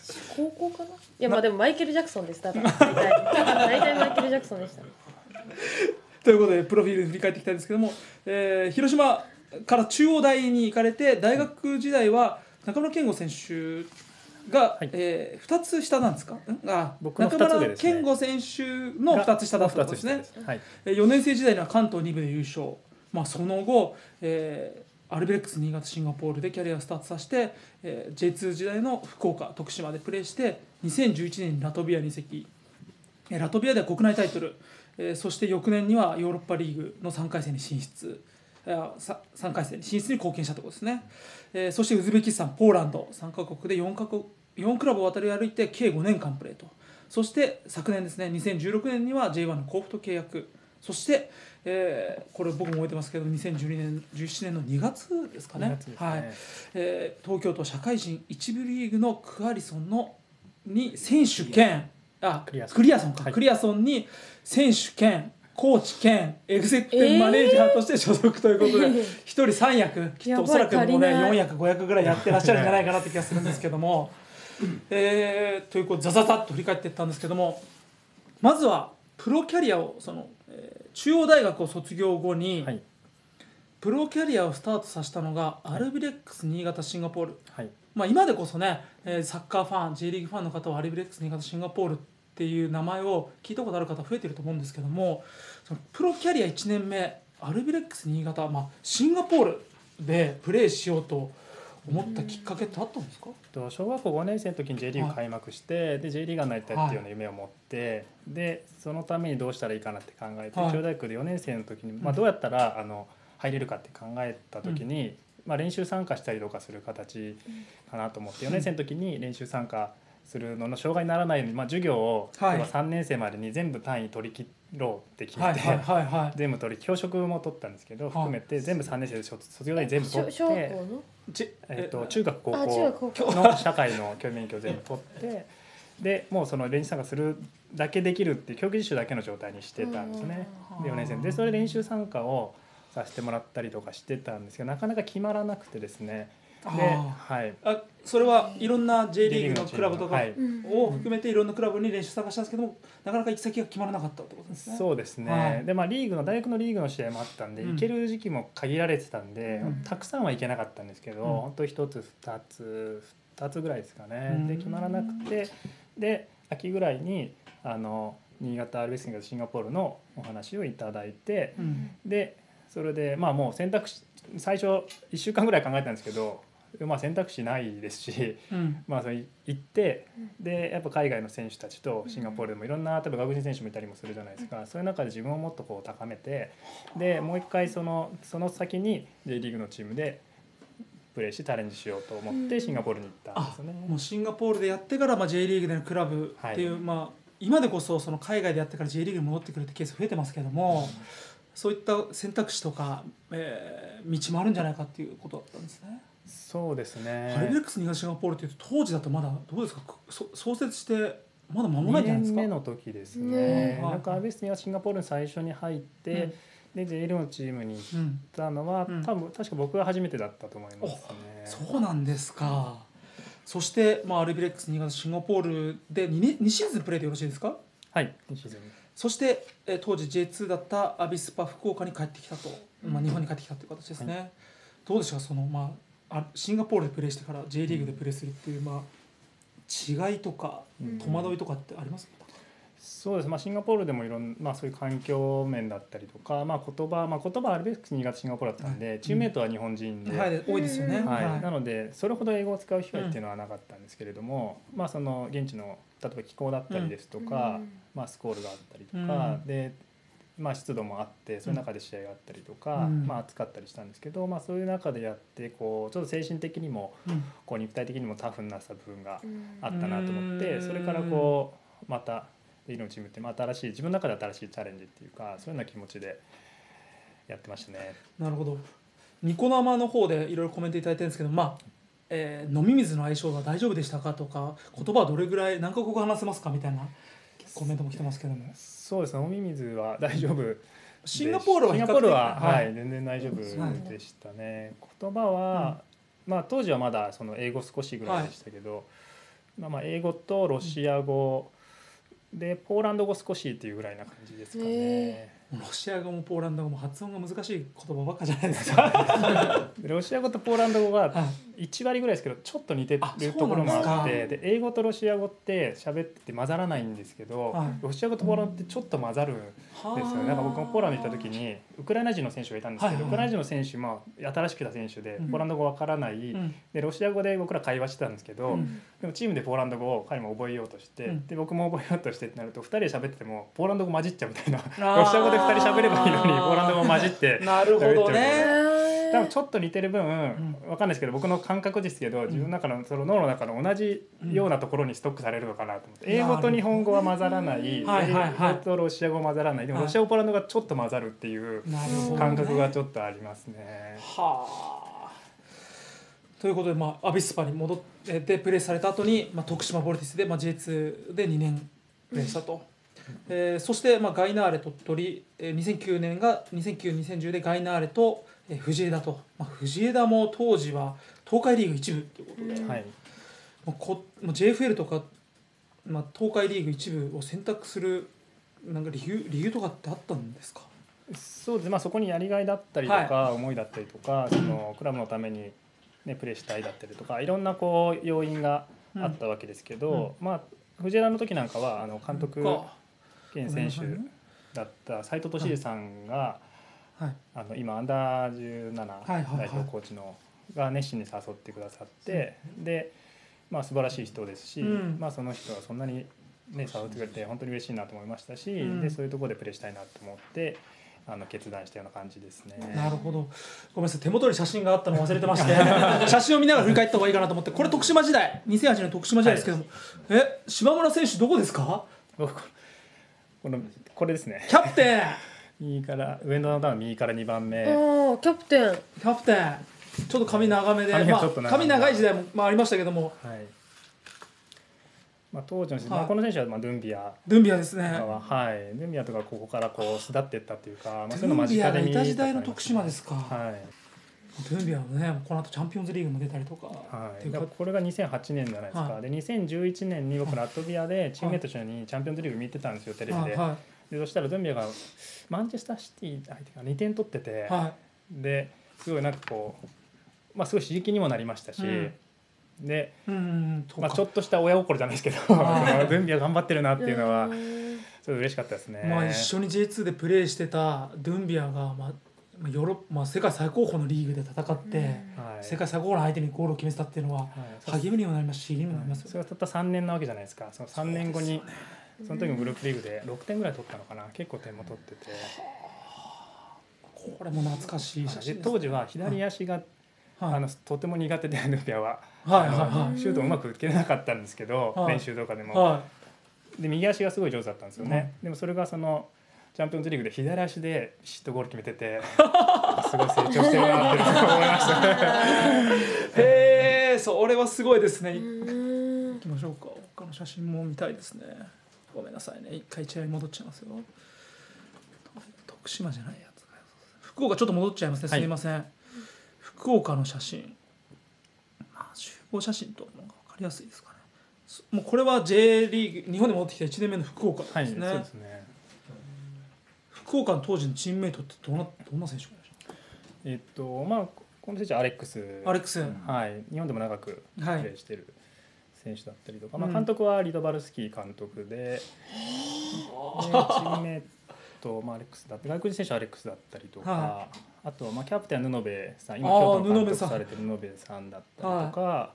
高校かな。いやまあでもマイケル・ジャクソンです。だから大体大体マイケル・ジャクソンでした。 ということでプロフィール振り返っていきたいんですけども、えー、広島から中央大に行かれて大学時代は中村憲剛選手が、はいえー、ふたつ下なんですか。あ僕のふたつでですね、 中村健吾選手のふたつ下だったんですね。はい、よねん生時代には関東に部で優勝、まあ、その後、えー、アルビレックス新潟シンガポールでキャリアをスタートさせて、えー、ジェイツー 時代の福岡徳島でプレーしてにせんじゅういちねんにラトビアに移籍、えー、ラトビアでは国内タイトル、えー、そして翌年にはヨーロッパリーグのさんかい戦に進出、さんかい戦に進出に貢献したところですね。えー、そしてウズベキスタン、ポーランドさんカ国でよんカ国よんクラブを渡り歩いて計ごねんかんプレーと、そして昨年ですねにせんじゅうろくねんには ジェイワン の甲府と契約、そして、えー、これ僕も覚えてますけどにせんじゅうにねんじゅうななねんのにがつですかね、 にがつですね、 はいえー、東京都社会人一部リーグのクアリソンのに選手兼あクリアソンクリアソンか、はい、クリアソンに選手兼コーチ兼エグゼクティブマネージャーとして所属ということで、えー、ひとりさん役きっとおそらくもうねよん役ご役ぐらいやってらっしゃるんじゃないかなって気がするんですけどもえー、ということでザザザッと振り返っていったんですけども、まずはプロキャリアをその、えー、中央大学を卒業後に、はい、プロキャリアをスタートさせたのがアルビレックス新潟シンガポール、はいまあ、今でこそね、えー、サッカーファン J リーグファンの方はアルビレックス新潟シンガポールっていう名前を聞いたことある方増えてると思うんですけども、そのプロキャリアいちねんめアルビレックス新潟、まあ、シンガポールでプレーしようと思ったきっかけってあったんですか？ 小学校ごねん生の時に J リーグ開幕して、はい、で J リーガーになりたいっていうような夢を持って、はい、でそのためにどうしたらいいかなって考えて、はい、中央大学でよねん生の時に、まあ、どうやったらあの入れるかって考えた時に、うんまあ、練習参加したりとかする形かなと思ってよねん生の時に練習参加するのの障害にならないように、まあ、授業をさんねん生までに全部単位取り切ろうって決めて、はいはいはいはい、全部取り教職も取ったんですけど含めて全部さんねん生で卒業単位全部取って、えー、と中学高校の社会の教員免許を全部取ってでもうその練習参加するだけできるっていう競技実習だけの状態にしてたんですね。でよねん生でそれで練習参加をさせてもらったりとかしてたんですけどなかなか決まらなくてですね。ではい、 あそれはいろんな J リーグのクラブとかを含めていろんなクラブに練習参加したんですけども、なかなか行き先が決まらなかったってことですね。 そうですね、はい、でまあリーグの大学のリーグの試合もあったんで、うん、行ける時期も限られてたんで、うん、たくさんは行けなかったんですけど、うん、本当一つ二つ二つぐらいですかね、うん、で決まらなくてで秋ぐらいにあの新潟アルビレックス新潟シンガポールのお話をいただいて、うん、でそれでまあもう選択肢最初いっしゅうかんぐらい考えたんですけどまあ、選択肢ないですし、うんまあ、それ行ってでやっぱ海外の選手たちとシンガポールでもいろんな例えば外国人選手もいたりもするじゃないですか。そういう中で自分をもっとこう高めてでもう一回そのその先に J リーグのチームでプレーしてチャレンジしようと思ってシンガポールに行ったんですね。 もうシンガポールでやってから、まあ、J リーグでのクラブっていう、はいまあ、今でこそ、その海外でやってから J リーグに戻ってくるってケース増えてますけども、うん、そういった選択肢とか、えー、道もあるんじゃないかっていうことだったんですね。 そうですね。 アルビレックス新潟シンガポールっていうと当時だとまだどうですか、創設してまだ間もないんじゃないですか。 にねんめの時ですね。ねなんかアルビレックス新潟シンガポールに最初に入って、うん、で J リーグのチームに行ったのは、うん、多分確か僕が初めてだったと思いますね。 そうなんですか。そして、まあ、アルビレックス新潟シンガポールで 2, 2シーズンプレーでよろしいですか。 はいにシーズン。 そして、え当時 ジェイツー だったアビスパ福岡に帰ってきたと、まあ、日本に帰ってきたという形ですね。はい、どうでしょうかその、まあ、シンガポールでプレーしてから J リーグでプレーするっていう、まあ、違いとか戸惑いとかってありますか。うん、 そうです、まあ、シンガポールでもいろんな、まあ、そういう環境面だったりとか、まあ、言葉、まあ、言葉はアルビレックス新潟シンガポールだったんで、うん、チームメイトは日本人で、 はい、多いですよね、 はいはい、なのでそれほど英語を使う機会っていうのはなかったんですけれども、うんまあ、その現地の例えば気候だったりですとか、うんまあ、スコールがあったりとか、うんでまあ、湿度もあってそういう中で試合があったりとか、うんまあ、暑かったりしたんですけど、まあ、そういう中でやってこうちょっと精神的にも、うん、こう肉体的にもタフになった部分があったなと思って、うん、それからこうまたリーグのチームって新しい自分の中で新しいチャレンジっていうかそういうような気持ちでやってましたね。 なるほど。ニコ生の方でいろいろコメントいただいてるんですけど、まあえー、飲み水の相性は大丈夫でしたかとか言葉はどれぐらい何カ国話せますかみたいなコメントも来てますけども。 そうですね、飲み水は大丈夫。 シンガポールはシンガポールは、はいはい、全然大丈夫でしたね。言葉は、うんまあ、当時はまだその英語少しぐらいでしたけど、 まあ、まあ英語とロシア語でポーランド語少しっていうぐらいな感じですかね。 ロシア語もポーランド語も発音が難しい言葉ばっかじゃないですかロシア語とポーランド語はいち割ぐらいですけどちょっと似てるところもあって、で英語とロシア語って喋ってて混ざらないんですけど、はい、ロシア語とポーランドってちょっと混ざるんですよね。なんか僕もポーランド行った時にウクライナ人の選手がいたんですけど、はいはい、ウクライナ人の選手、まあ、新しく来た選手でポーランド語わからない、うん、でロシア語で僕ら会話してたんですけど、うん、でもチームでポーランド語を彼も覚えようとして、うん、で僕も覚えようとしてってなるとふたりで喋っててもポーランド語混じっちゃうみたいなロシア語でふたり喋ればいいのにポーランド語混じってなるほどね。 多分ちょっと似てる分、うん、分かんないですけど僕の感覚ですけど、自分の中のその脳の中の同じようなところにストックされるのかなと思って、うん、英語と日本語は混ざらない、英語とロシア語混ざらない、でもロシア語ポーランドがちょっと混ざるっていう感覚がちょっとありますね。 はあ。ということで、まあ、アビスパに戻ってプレーされた後に、まあ、徳島ボルティスで、まあ、ジェイツー でにねんプレーしたと。うんえー、そして、まあ、ガイナーレ鳥取、えー、にせんきゅうねんがにせんきゅう、にせんじゅうでガイナーレと、えー、藤枝と、まあ、藤枝も当時は東海リーグ一部ということで、はいまあ、こまあ、ジェイエフエル とか、まあ、東海リーグ一部を選択するなんか理由、理由とかってあったんですか？ そうですね、まあ、そこにやりがいだったりとか、はい、思いだったりとかそのクラブのために、ね、プレーしたいだったりとかいろんなこう要因があったわけですけど、うんまあ、藤枝の時なんかはあの監督、うん現選手だった斉藤俊さんが、はい、あの今アンダーじゅうなな代表コーチのが熱心に誘ってくださって、で、まあ、素晴らしい人ですし、うんまあ、その人はそんなに、ね、誘ってくれて本当に嬉しいなと思いましたし、うん、でそういうところでプレーしたいなと思ってあの決断したような感じですね。 なるほど。ごめんなさい、手元に写真があったの忘れてまして写真を見ながら振り返った方がいいかなと思って、これ徳島時代にせんはちねん徳島時代ですけども、はい、え島村選手どこですか？ このこれですね。 キャプテン右から上の段右からにばんめ。 おキャプテン。 キャプテン。ちょっと髪長めで、髪, まあ、髪長い時代も、まあ、ありましたけども。はい。まあ当時の、はいまあ、この選手はまあドゥンビア。 ドゥンビアですね。 はい。ドゥンビアとかここからこう巣立っていったっていうか、まあそういうの間近で見た。ドゥンビアがいた時代の徳島ですか。はい。ドゥンビアのね、この後チャンピオンズリーグも出たりとか。 はい。これがにせんはちねんじゃないですか。はい、でにせんじゅういちねんに僕ラトビアでチームメイトと一緒にチャンピオンズリーグ見てたんですよテレビで。はいはいでそしたらドゥンビアがマンチェスターシティ相手がにてん取ってて、はい、ですごいなんかこう、まあ、すごい刺激にもなりましたし、うんでうんまあ、ちょっとした親心じゃないですけどドゥンビア頑張ってるなっていうのはすごい嬉しかったですね。 まあ、一緒に ジェイツー でプレーしてたドゥンビアが、まあヨーロッまあ、世界最高峰のリーグで戦って、はい、世界最高峰の相手にゴールを決めてたっていうのは、はい、励みにもなりますし刺激にもなりますよ、 はい、それはたったさんねんなわけじゃないですか。そのさんねんごにその時もグループリーグでろくてんぐらい取ったのかな。結構点も取ってて、 これも懐かしい写真です、ね、 で当時は左足が、はい、あのとても苦手でドゥンビアは、はいはいはい、シュートをうまく打てなかったんですけど、はい、練習とかでも、はい、で右足がすごい上手だったんですよね、はい、でもそれがそのチャンピオンズリーグで左足でビシッとゴール決めててすごい成長してるなって思いましたへえ、それはすごいですね。行きましょうか。他の写真も見たいですね。ごめんなさいね、一回試合に戻っちゃいますよ。徳島じゃないやつ、福岡ちょっと戻っちゃいますね、すみません、はい、福岡の写真、まあ、集合写真とのが分かりやすいですかね。もうこれは J リーグ日本で戻ってきたいちねんめの福岡ですね、はい、そうですね。福岡の当時のチームメイトってどんなどんな選手がいらっしゃる？ えっとまあこの選手はアレックス、 アレックス、 はい、日本でも長くプレーしている選手だったりとか、はいまあ、監督はリドバルスキー監督で、うん、でチームメイト、まあ、アレックスだった外国人選手はアレックスだったりとか、はい、あとまあキャプテンは布部さん、今京都の監督されてる布部さんだったりとか、はい、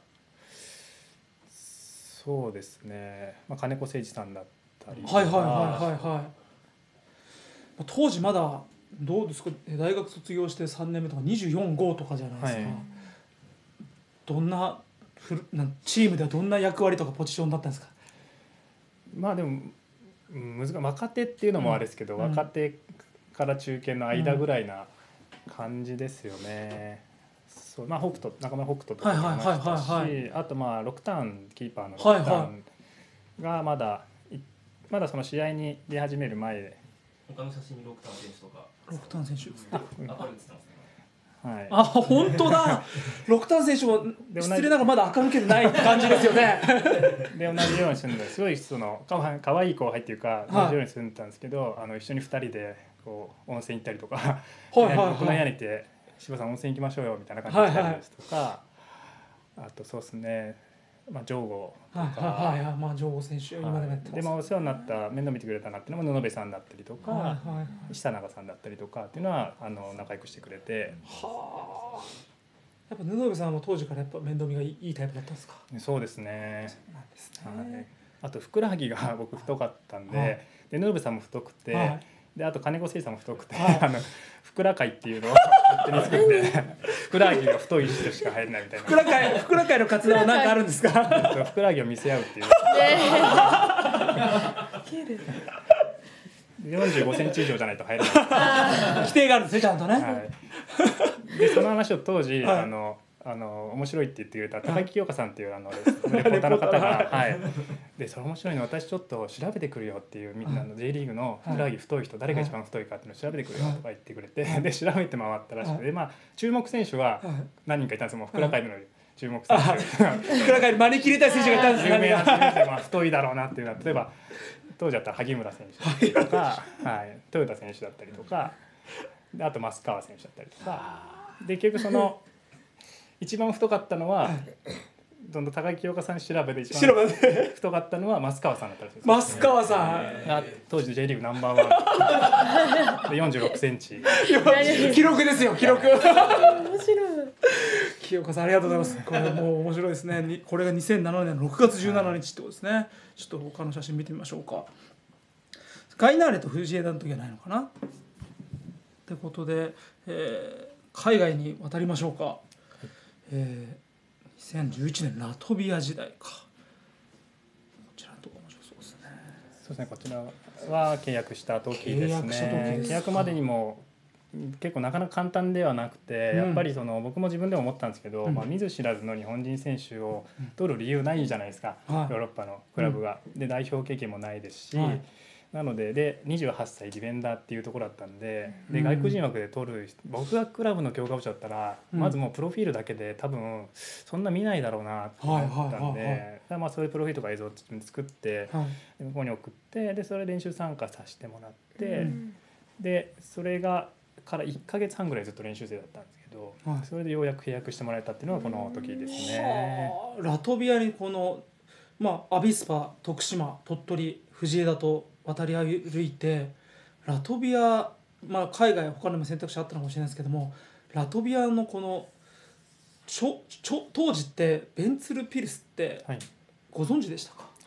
そうですね、まあ、金子誠司さんだったりとか、 はいはいはいはいはい。当時まだどうですか、大学卒業してさんねんめとかにじゅうよん号とかじゃないですか、はい、どんなチームではどんな役割とかポジションだったんですか？ まあでも難しい、若手っていうのもあれですけど、うん、若手から中堅の間ぐらいな感じですよね、うん、そうまあ、北斗中村北斗とかもいましたし、あとまあろくターンキーパーのろくターンがまだ、はいはい、まだその試合に出始める前で他の写真にろくターン選手とかろくターン選手、 あ、これ映ってますね。 はい、 あ本当だ六丹選手も失礼ながらまだ垢抜けてない感じですよねで同じように住んですごいそのかわかわいい後輩っていうか同じように住んでたんですけど、あの一緒にふたりでこう温泉行ったりとか、はいはいはい、僕の部屋にいて柴さん温泉行きましょうよみたいな感じで来たりですとか、はいはい、あとそうですね、まあ、ジョーゴとか、 はいはいはい、まあ、ジョーゴ選手、はい、今でもやってます、 でもお世話になった面倒見てくれたなっていうのも布部さんだったりとか、はいはいはい、久永さんだったりとかっていうのはあの仲良くしてくれて、 はあ、やっぱ布部さんも当時からやっぱ面倒見がいいタイプだったんですか？ そうですね。 そうなんですね、 はい、あとふくらはぎが僕太かったんで、はい、で布部さんも太くて、はい、であと金子誠司さんも太くて、はい、あのふくら会っていうのを勝手に作ってふくらはぎが太い人しか入れないみたいな。ふくら会、ふくら会の活動は何かあるんですか？ふくらはぎを見せ合うっていう。よんじゅうごセンチ以上じゃないと入れない。 規定があるんですね、ちゃんとね。はい、 でその話を当時、はい、あのあの面白いって言ってくれた高木清香さんっていうあのレポーターの方が、はい、でそれ面白いの私ちょっと調べてくるよっていうみんなの J リーグのふくらはぎ太い人誰が一番太いかっていうのを調べてくるよとか言ってくれて、で調べて回ったらしくて、でまあ注目選手は何人かいたんですよ。もうふくらはぎの注目選手、 ふくらはぎに招き入れたい選手がいたんですよ。 有名な選手でまあ太いだろうなっていうのは例えば当時だったら萩村選手だったりとか、はい、豊田選手だったりとか、であと増川選手だったりとか、で結局その一番太かったのはどんどん高木清香さん調べで一番太かったのは増川さんだったらしいです。 増川さんが当時 J リーグナンバーワンでよんじゅうろくセンチ記録ですよ、記録。面白い。 清香さんありがとうございます。これもう面白いですね。これがにせんななねんのろくがつじゅうしちにちってことですね。ちょっと他の写真見てみましょうか。ガイナーレと藤枝の時はないのかなってことで、えー、海外に渡りましょうか。えー、にせんじゅういちねんラトビア時代か。こちらのとこ面白そうですね。 そうですね、こちらは契約した時ですね。契約までにも結構なかなか簡単ではなくて、うん、やっぱりその僕も自分でも思ったんですけど、うんまあ、見ず知らずの日本人選手を取る理由ないじゃないですか、うん、ヨーロッパのクラブが、うん、で代表経験もないですし、はい、なのででにじゅうはっさいディフェンダーっていうところだったんで、で外国人枠で取る、僕がクラブの強化部長だったら、うん、まずもうプロフィールだけで多分そんな見ないだろうなって思ったんで、まあそういうプロフィールとか映像を作って、はい、向こうに送って、でそれ練習参加させてもらって、うん、でそれがからいっかげつはんぐらいずっと練習生だったんですけど、はい、それでようやく契約してもらえたっていうのがこの時ですね。 ラトビアにこの、まあ、アビスパ、徳島、鳥取、藤枝と渡り歩いて、ラトビア、まあ、海外他にも選択肢あったのかもしれないですけども、ラトビアのこのちょちょ当時ってベンツルピルスってご存知でしたか？はい、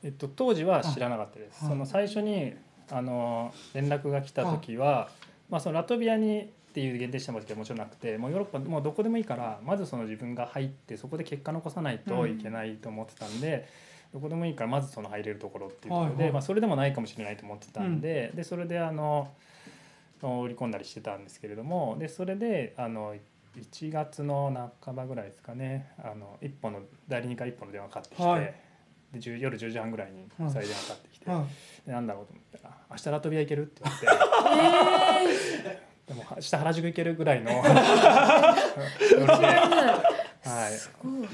えっと、当時は知らなかったです。その最初にあの連絡が来た時は、まあ、そのラトビアにっていう限定したわけではもちろんなくて、もうヨーロッパもうどこでもいいからまずその自分が入ってそこで結果残さないといけないと思ってたんで、うん、どこでもいいからまずその入れるところっていうところで、はいはい、まあ、それでもないかもしれないと思ってたんで、うん、でそれであの売り込んだりしてたんですけれども、でそれであのいちがつの半ばぐらいですかね、あの一本の代理人から一本の電話かかってきて、はい、で夜じゅうじはんぐらいに再電話かかってきて、はいはい、でなんだろうと思ったら明日ラトビア行けるって言われて、えー、でも明日原宿行けるぐらいのノリで、はい、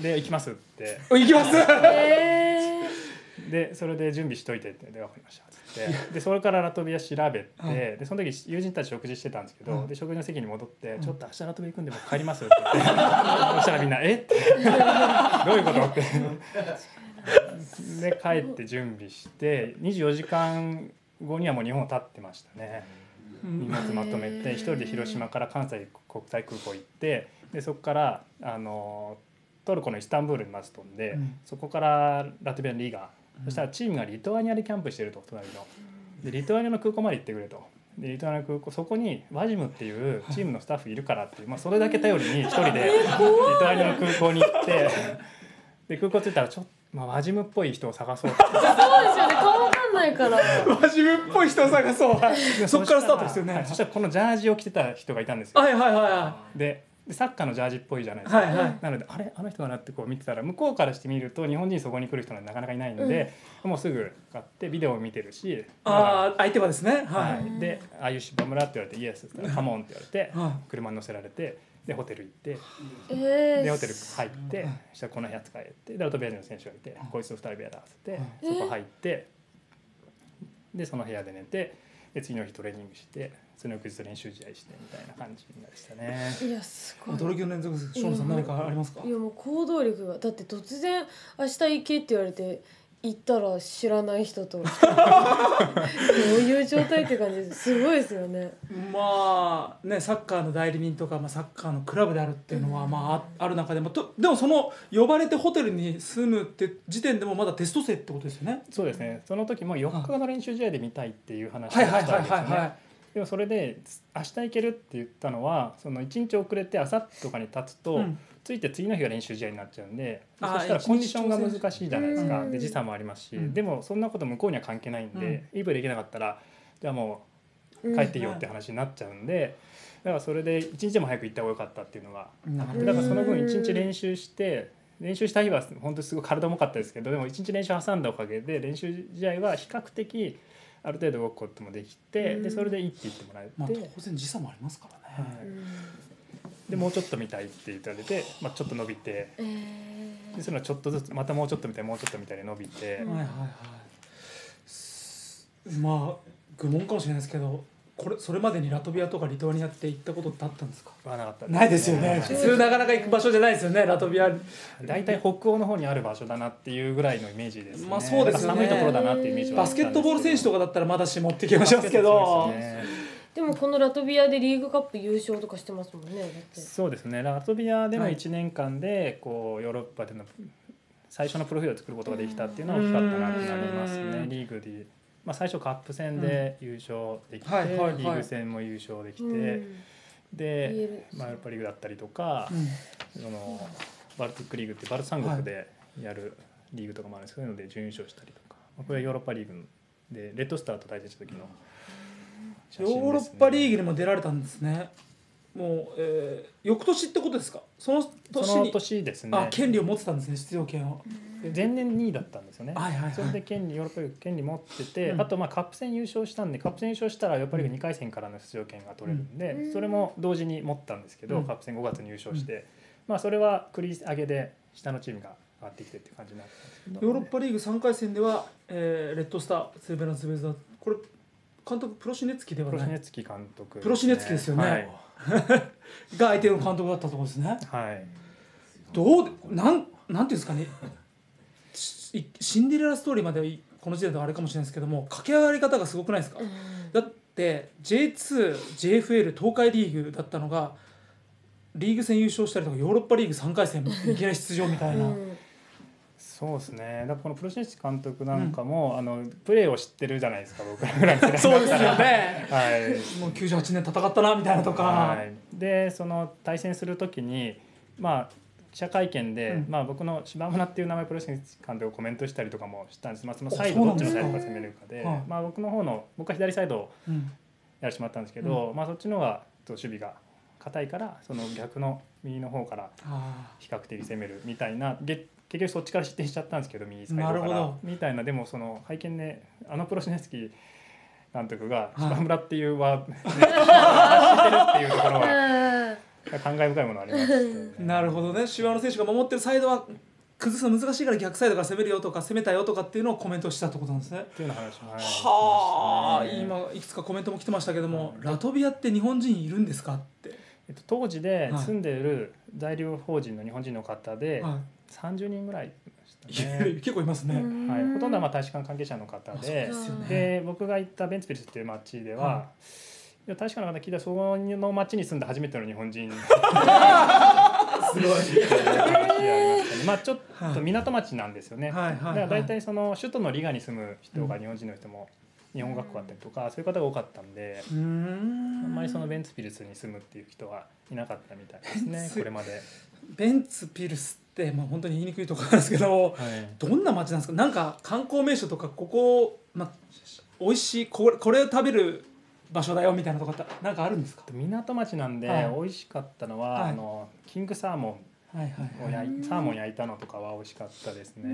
で行きますって行きます、 えー、でそれで準備しといてってで分かりましたってでそれからラトビア調べて、はい、でその時友人たち食事してたんですけど、はい、で食事の席に戻って、うん、ちょっと明日ラトビア行くんで僕帰りますって言ってそしたらみんなえってどういうことってで帰って準備してにじゅうよじかんごにはもう日本を立ってましたね。荷物まとめて一人で広島から関西国際空港行って、でそこからあのトルコのイスタンブールにまず飛んで、うん、そこからラトビアのリガ、うん、そしたらチームがリトアニアでキャンプしてると、隣のでリトアニアの空港まで行ってくれと、でリトアニアの空港、そこにワジムっていうチームのスタッフいるからっていう、まあ、それだけ頼りに一人でリトアニアの空港に行ってで空港着いたらちょっとまあ、ワジムっぽい人を探そうってそうですよね、顔わかんないからワジムっぽい人を探そうそっからスタートですよね、 はい、そしたらこのジャージを着てた人がいたんですよ。 はいはいはいはい。 ででサッカーのジャージっぽいじゃないですか、 はいはい、 なのであれあの人かなってこう見てたら向こうからして見ると日本人そこに来る人はなかなかいないので、うん、もうすぐ買ってビデオを見てるし、 あ相手はですね、はいはい、で「あゆしばむら」って言われて「イエス」って言ったら「カモン」って言われて、はい、車に乗せられてでホテル行って、えー、でホテル入ってそしたらこの部屋使えってでラトビア人の選手がいて「こいつと二人部屋だ」っつって、えー、そこ入ってでその部屋で寝てで次の日トレーニングしてその翌日練習試合してみたいな感じでしたね。 いやすごい驚きの連続です。ショーンさん何かありますか？ いやもう行動力がだって突然明日行けって言われて行ったら知らない人とどういう状態って感じです。すごいですよね。 まあねサッカーの代理人とか、まあ、サッカーのクラブであるっていうのは、うん、まあある中でもとでもその呼ばれてホテルに住むって時点でもまだテスト生ってことですよね。 そうですね。その時もよっかの練習試合で見たいっていう話をしたんですよね。でもそれで明日行けるって言ったのはそのいちにち遅れて明後日とかに立つと、うん、ついて次の日が練習試合になっちゃうんで、そしたらコンディションが難しいじゃないですか。で時差もありますし、うん、でもそんなこと向こうには関係ないんで、うん、イブできなかったらじゃあもう帰っていいよって話になっちゃうんで、だからそれでいちにちでも早く行った方がよかったっていうのがあって、だからその分いちにち練習して練習した日は本当にすごい体重かったですけど、でもいちにち練習挟んだおかげで練習試合は比較的ある程度動くこともできて、でそれでいいって言ってもらえて、 まあ、当然時差もありますからね、はい、 でもうちょっと見たいって言われて、まあ、ちょっと伸びて、えー、でそのちょっとずつまたもうちょっと見たいもうちょっと見たいで伸びて、はいはいはい、 まあ愚問かもしれないですけどこれそれまでにラトビアとかリトアニアって行ったことってあったんですか？ なかったです、 ね、ないですよね。普通なかなか行く場所じゃないですよねラトビア。 大体北欧の方にある場所だなっていうぐらいのイメージですね。 まあそうですよね。 寒いところだなっていうイメージはあったんですけど。 バスケットボール選手とかだったらまだし持ってきましますけど、 ね、でもこのラトビアでリーグカップ優勝とかしてますもんね。だってそうですね。ラトビアでのいちねんかんでこうヨーロッパでの最初のプロフィールを作ることができたっていうのは大きかったなってなりますね。リーグでまあ、最初カップ戦で優勝できて、うんはいはいはい、リーグ戦も優勝できて、うん、で、まあ、ヨーロッパリーグだったりとか、うん、そのバルティックリーグってバルト三国でやるリーグとかもあるんですけど、そういうので準優勝したりとか、まあ、これはヨーロッパリーグでレッドスターと対戦した時の写真ですね。ヨーロッパリーグにも出られたんですね。もう、えー、翌年ってことですか？その年にその年ですね。 あ、権利を持ってたんですね、出場権を。 前年にいだったんですよね、 はいはいはい、 それで権利ヨーロッパリーグ権利持ってて、うん、あとまあカップ戦優勝したんでカップ戦優勝したらヨーロッパリーグにかい戦からの出場権が取れるんで、うん、それも同時に持ったんですけど、うん、カップ戦ごがつに優勝して、うん、まあそれは繰り上げで下のチームが上がってきてっていう感じになったんですけど、 ヨーロッパリーグさんかい戦では、えー、レッドスターツェベランツベズダこれ監督プロシネツキではないプロシネツキ監督、ね、 プロシネツキですよね、はい、が相手の監督だったところですね。 はい。 どうなんなんていうんですかね。シンデレラストーリーまでこの時点ではあれかもしれないですけども駆け上がり方がすごくないですか、うん、だって ジェイツー、ジェイエフエル 東海リーグだったのがリーグ戦優勝したりとかヨーロッパリーグさんかい戦いきなり出場みたいな、うん、 そうですね。だからこのプロシネツキ監督なんかも、うん、あのプレーを知ってるじゃないですか僕らぐらいの世代だったらそうですよね、はい、 もうきゅうじゅうはちねん戦ったなみたいなとか、はい、でその対戦する時にまあ記者会見で、うんまあ、僕の柴村っていう名前プロシネツキ監督をコメントしたりとかもしたんです。まあ、そのサイドどっちのサイドから攻めるかで、まあ、僕の方の僕は左サイドをやらせてもらったんですけど、うんまあ、そっちの方が守備が硬いからその逆の右の方から比較的攻めるみたいな結局そっちから失点しちゃったんですけど右サイドからみたいな。でもその会見であのプロシネツキ監督が柴村っていうワードで発してるっていうところは感慨深いものあります、ね、 なるほどね。柴原選手が守ってるサイドは崩すの難しいから逆サイドから攻めるよとか攻めたよとかっていうのをコメントしたってことなんですね。 っていうの話もはあ、今いくつかコメントも来てましたけども、ラトビアって日本人いるんですかって、 えっと、当時で住んでいる在留邦人の日本人の方でさんじゅうにんぐらいいましたね。 結構いますね、 はい、ほとんどはまあ大使館関係者の方 で, で, ね、で僕が行ったベンツピルスっていう町では、はいいや確かな方聞いたらその町に住んだ初めての日本人すごいまあちょっと港町なんですよね、はいはいはい、だから大体その首都のリガに住む人が日本人の人も日本学校あったりとかそういう方が多かったんで、うーんあんまりそのベンツピルスに住むっていう人はいなかったみたいですねこれまで。 ベンツピルスって、まあ、本当に言いにくいところなんですけど、はい、どんな町なんですか。なんか観光名所とかここ、まあ、美味しいこれ、これを食べる場所だよみたいなとこってなんかあるんですか？ 港町なんで、 はい美味しかったのは、 はいあのキングサーモはいはいンを焼い、サーモン焼いたのとかは美味しかったですね。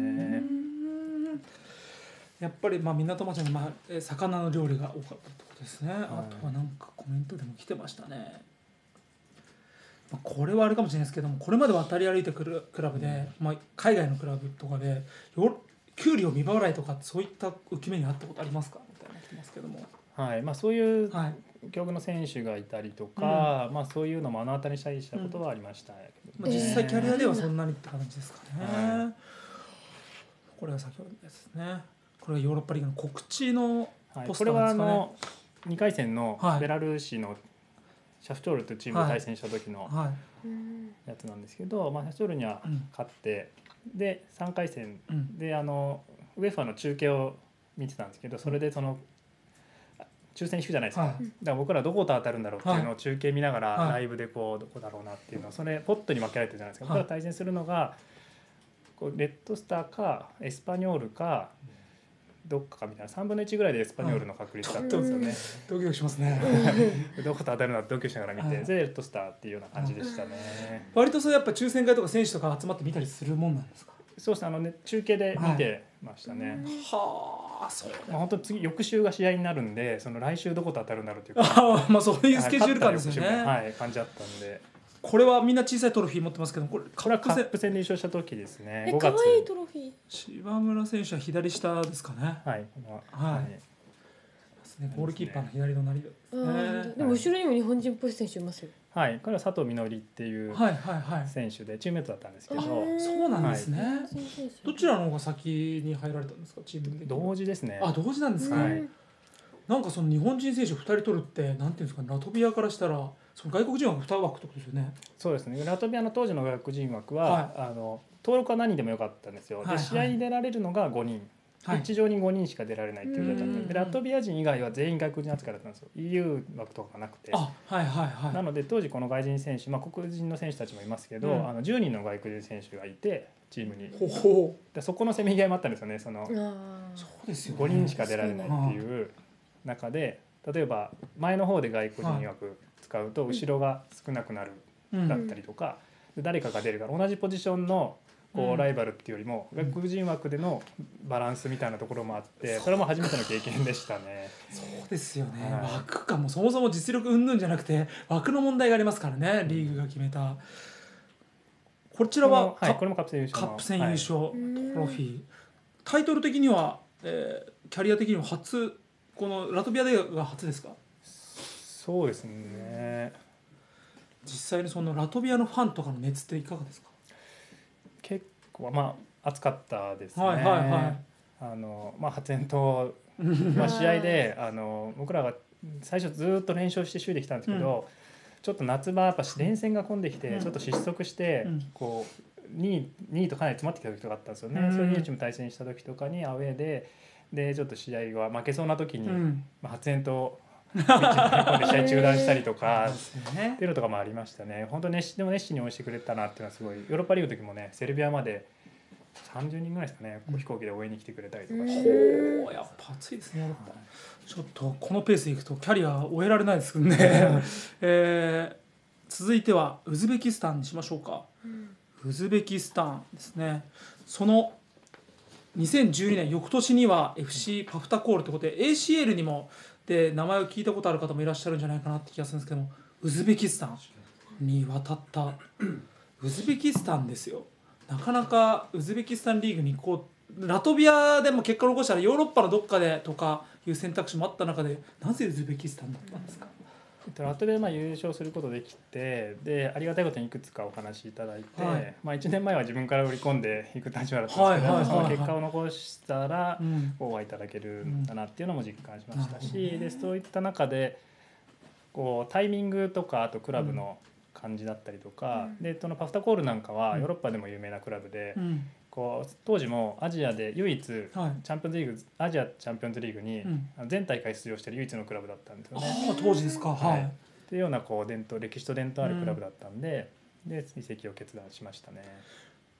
やっぱりまあ港町のまあえ魚の料理が多かったってことですね。 いあとはなんかコメントでも来てましたね。まあこれはあれかもしれないですけども、これまで渡り歩いてくるクラブで、まあ、海外のクラブとかでよ給料未払いとかそういった浮き目にあったことありますかみたいな来てますけども、 はい、まあそういうはい境遇の選手がいたりとか、まあそういうのを目の当たりにしたりしたことはありましたけどまあ、 ね。 実際キャリアではそんなにって感じですかね。 はこれは先ほどのやつですね。これはヨーロッパリーグの告知のはい、 ポスこれはあターですかね。 のにかい戦のはいベラルーシのシャフトールというチームで対戦した時のはいうんやつなんですけど、まあ、シャフトールにはうん勝ってでさんかい戦うんであのウェファの中継を見てたんですけど、それでその抽選引くじゃないですか、 はいだから僕らどこと当たるんだろうっていうのを中継見ながらはいライブでこうどこだろうなっていうのをそれポットに分けられてるじゃないですか、 はい僕ら対戦するのがこうレッドスターかエスパニョールかどっかかみたいなさんぶんのいちぐらいでエスパニョールの確率だったんですよね、 ドキドキしますね。 どこと当たるのってドキドキしながら見て、 はいでレッドスターっていうような感じでしたね、 割とそうやっぱ抽選会とか選手とか集まって見たりするもんなんですか？ そうですね、あのね中継で見てましたね、 はあ、そうまあ、本当次翌週が試合になるんでその来週どこと当たるんだろうっていうかああ、まあそういうスケジュール感ですよね。 はい、勝ったら翌週みたいなはい、感じだったんで、 これはみんな小さいトロフィー持ってますけど、これこれはカッ戦プ戦で優勝した時ですね。 えごがつ。 可愛いトロフィー。 柴村選手は左下ですかね。 はい、このはいはいですねゴールキーパーの左隣であすね。 ーでも後ろにも日本人っぽい選手いますよ。 はい、これは佐藤みのりっていうはいはいはい。 選手でチームメートだったんですけど、 あーそうなんですね。 そうそうそうどちらの方が先に入られたんですか、チームで。 同時ですね。 あ、同時なんですか。 はいなんかその日本人選手ふたり取るってなんていうんですか、ラトビアからしたらその外国人枠に枠ってことですよね。 そうですね。ラトビアの当時の外国人枠は、 はいあの登録は何人でもよかったんですよ。 はいはいで試合に出られるのがごにん。 はいピッチ上にごにんしか出られないっていう状態だったんうんで、でラトビア人以外は全員外国人扱いだったんですよ。イーユー 枠とかがなくて。 あ、はいはいはい。 なので当時この外人選手、まあ、黒人の選手たちもいますけど、 うんあのじゅうにんの外国人選手がいてチームにほほでそこのせめぎ合いもあったんですよね。そのあそーうですよね。 ごにんしか出られないっていう中で、例えば前の方で外国人枠使うと後ろが少なくなるうんだったりとか、で誰かが出るから同じポジションのこうんうライバルっていうよりも外国人枠でのバランスみたいなところもあって、それも初めての経験でしたね。 そうですよね、 はい枠かもそもそも実力云々じゃなくて枠の問題がありますからね、リーグが決めた。こちらはカ,、 はい、これもカップ戦優勝のカップ戦優勝トいロフィー、タイトル的には、えーキャリア的には初、このラトビアでが初ですか？ そうですね。 実際にそのラトビアのファンとかの熱っていかがですか？ 結構まあ熱かったですね。 はいはいはいあのまあ発煙筒、まあ試合であの僕らが最初ずっと練習して修理できたんですけど、ちょっと夏場やっぱ連戦が混んできて、 うんちょっと失速して、 うんこうにい、にいとかなり詰まってきた時とかあったんですよね。 うんそういうチーム対戦した時とかにアウェーででちょっと試合が負けそうな時に、 うんまあ発煙筒ピッチに込んで試合中断したりとか。 ですよねっていうのとかもありましたね。本当熱心でも熱心に応援してくれたなっていうのはすごい。ヨーロッパリーグの時もね、セルビアまでさんじゅうにんぐらいですかね、こう飛行機で応援に来てくれたりとかして、 おーやっぱ暑いですね、ヨーロッパ。ちょっとこのペースでいくとキャリア終えられないですけどね、えー続いてはウズベキスタンにしましょうか。ウズベキスタンですね。そのにせんじゅうにねん翌年には エフシー パフタコールということで エーシーエル にもで名前を聞いたことある方もいらっしゃるんじゃないかなって気がするんですけども、ウズベキスタンに渡ったウズベキスタンですよ。なかなかウズベキスタンリーグに行こう、ラトビアでも結果を残したらヨーロッパのどっかでとかいう選択肢もあった中で、なぜウズベキスタンだったんですか？ ラトビアでまあ優勝することできて、でありがたいことにいくつかお話しいただいて、 はいまあいちねんまえは自分から売り込んでいく立場だったんですけど、 はいはいはいはいその結果を残したらうん応募いただけるんだなっていうのも実感しましたし、でそういった中でこうタイミングとかあとクラブの感じだったりとか、でそのパフタコールなんかはヨーロッパでも有名なクラブで、 うんこう当時もアジアで唯一チはいャンピオンズリーグアジアチャンピオンズリーグにうん全大会出場している唯一のクラブだったんですよあね。 あ当時ですか。はい、 はいっていうようなこう伝統歴史と伝統あるクラブだったんで、で移籍を決断しましたね。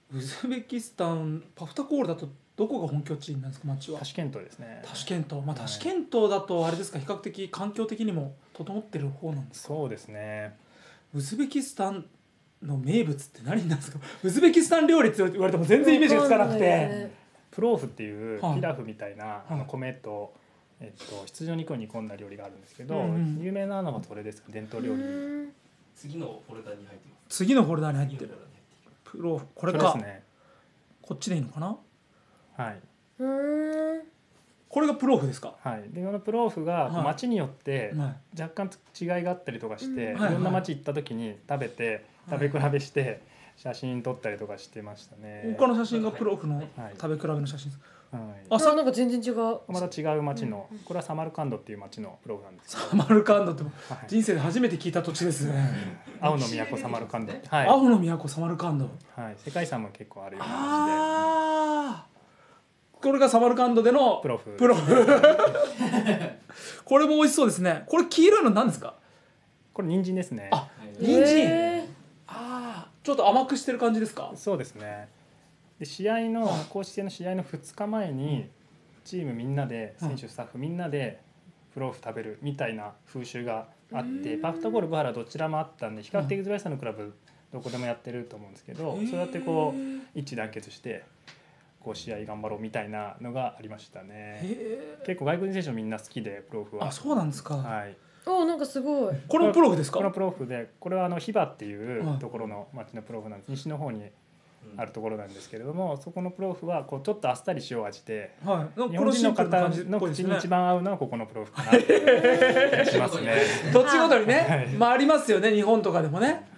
ウズベキスタンパフタコールだとどこが本拠地なんですか、町は。 タシケントですね。 タシケント、まあ、 はいタシケントだとあれですか、比較的環境的にも整ってる方なんですか。 そうですね。 ウズベキスタンの名物って何なんですか。ウズベキスタン料理って言われても全然イメージがつかなくて、 ね、 プローフっていうはいピラフみたいなあはいの米と、えっと、羊の肉を煮込んだ料理があるんですけど、 うんうん、 有名なのはそれです。伝統料理。 次のフォルダに入ってます。 次のフォルダに入ってるプローフ、これか、 ですね。 こっちでいいのかな。 はい。 うんこれがプローフですか。 はい、でこのプローフがはい町によってはい若干違いがあったりとかして、 うんいろんな町行った時に食べて食べ比べして写真撮ったりとかしてましたね。 他の写真がプローフのはい食べ比べの写真です。 はい、 あ、さあなんか全然違う。 また違う町の、これはサマルカンドっていう町のプローフなんですけど、 サマルカンドってはい、 人生で初めて聞いた土地ですね。 青の都サマルカンド、はい青の都サマルカンド。 はい、世界遺産も結構あるような町ああ、これがサマルカンドでのでプロフプロフこれも美味しそうですね。これ黄色いの何ですか。 これ人参ですね。 あ、人参。 へああ、ちょっと甘くしてる感じですか。 そうですね。で試合の公式戦の試合のふつかまえにチームみんなで選手スタッフみんなでプローフ食べるみたいな風習があってパフタゴールブハラどちらもあったんで比較的ズバイさんのクラブどこでもやってると思うんですけど、そうやってこう一致団結してこう試合頑張ろうみたいなのがありましたね。 へ結構外国人選手もみんな好きでプローフえ。 は。 あ、そうなんですか。 はい。 おなんかすごい。 これもプロフですか。 このプローフでこれはあのヒバっていうはいところの町のプローフなんです。西の方にあるところなんですけれども、そこのプローフはこうちょっとあっさり塩味で、 はい。 日本人の方の口に一番合うのはここのプローフかなとしますね。 土地ごとにね、 はいまあありますよね、日本とかでもね。 はい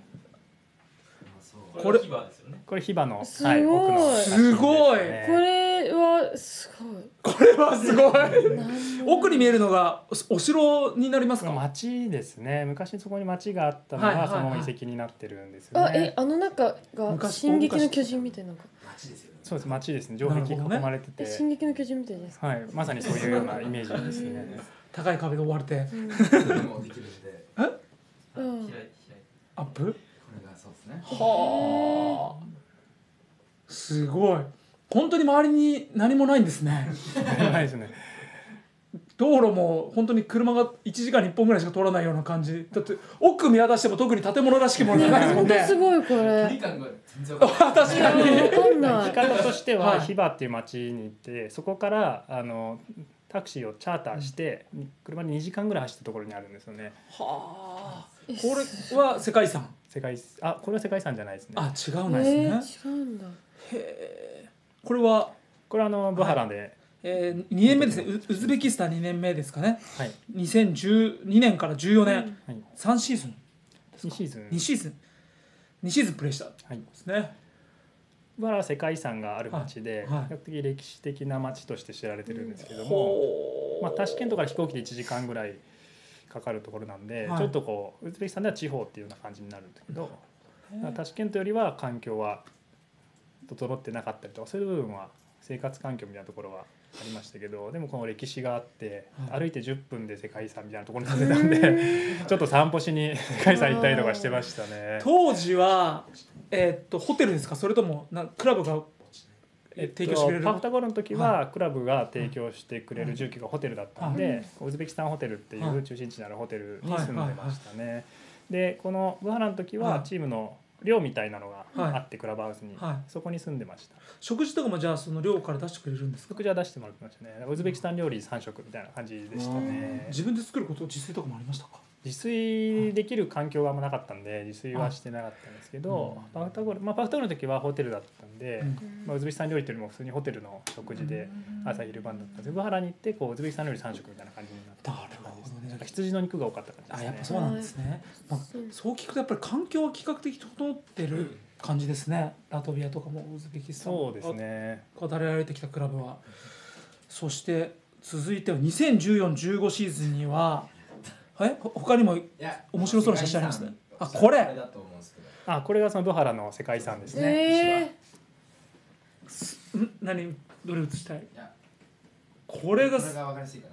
これヒバですよね。 これヒバの、 すはい、 ごい奥のすごい写真ですねこれはすごい。 これはすごい。 なん奥に見えるのがおお城になりますか。 町ですね。昔そこに町があったのはいはいはいがそのまま遺跡になってるんですよね。 あえあの中が昔進撃の巨人みたいなのか。 街ですよね。 そうです。町ですね。城壁囲まれてて、 え進撃の巨人みたいですか。 はい、まさにそういうようなイメージですね。 高い壁で覆われて。 うんこれもできるんで。 うん開い開いてアップ。 これがそうですね。 はあ。すごい。本当に周りに何もないんですね。 ないですね。 道路も本当に車がいちじかんにいっぽんぐらいしか通らないような感じ。だって奥見渡しても特に建物らしきものがないですもんね。 すごいこ距離れ。 感が全然わかんない。 確かに。 わかんない。 生き方としては、 はいヒバっていう町に行ってそこからあのタクシーをチャーターして、車でにじかんぐらい走ったところにあるんですよね。 はあ。これは世界遺産。 世界あこれは世界遺産じゃないですね。 あ、違うんえですね。 ー、違うんだ。 へえ。これは、 これはあのブハラで、 えー、にねんめですね。ウウズベキスタンにねんめですかね。 はいにせんじゅうにねんからじゅうよねん、 はい、 さんシーズン、 にシーズンにシーズン、にシーズンプレーしたんではい、 すね。 ブハラは世界遺産がある町で、 はいはい比較的歴史的な町として知られてるんですけども、 ほう。 まあ、タシケントから飛行機でいちじかんぐらいかかるところなんで、 はいちょっとこうウズベキスタンでは地方っていうような感じになるんだけど、タシケントよりは環境は整ってなかったりとかそういう部分は生活環境みたいなところはありましたけど、でもこの歴史があって、 はい歩いてじゅっぷんで世界遺産みたいなところに住んでたんでちょっと散歩しに世界遺産行ったりとかしてましたね。 当時は、えーっとホテルですか、それともなクラブが、えー提供してくれる。 パフタゴールの時はクラブが提供してくれる住居がホテルだったんで、 はいウズベキスタンホテルっていはいう中心地にあるホテルに住んでましたね。 はいでこのブハラの時ははいチームの寮みたいなのがはいあってクラブハウスに、 はいそこに住んでました。 食事とかもじゃあその寮から出してくれるんですか。 食事は出してもらってましたね。ウズベキスタン料理さん食みたいな感じでしたね。 自分で作ること自炊とかもありましたか。 自炊できる環境があんまなかったんで自炊はしてなかったんですけど、 うんパフタゴール、まあ、パフタゴールの時はホテルだったんで、 うんまあ、ウズベキスタン料理というよりも普通にホテルの食事で朝昼晩だったんです。ブハラに行ってこうウズベキスタン料理さん食みたいな感じになってなるほどねなんか羊の肉が多かった感じですあ、 ね。 やっぱそうなんですね。まあ、そう聞くとやっぱり環境は比較的整ってる感じですね。ラトビアとかもウズベキスタンそうですね。 語られてきたクラブは。そして続いてはにせんじゅうよん、じゅうごシーズンにはえほ他にもいや面白そうな写真ありますね。あ、これだと思うんですけど。 あこれがそのブハラの世界遺産ですね。 えん何どれ写したい。 いやこれがこれが分かりやすいかなっていう。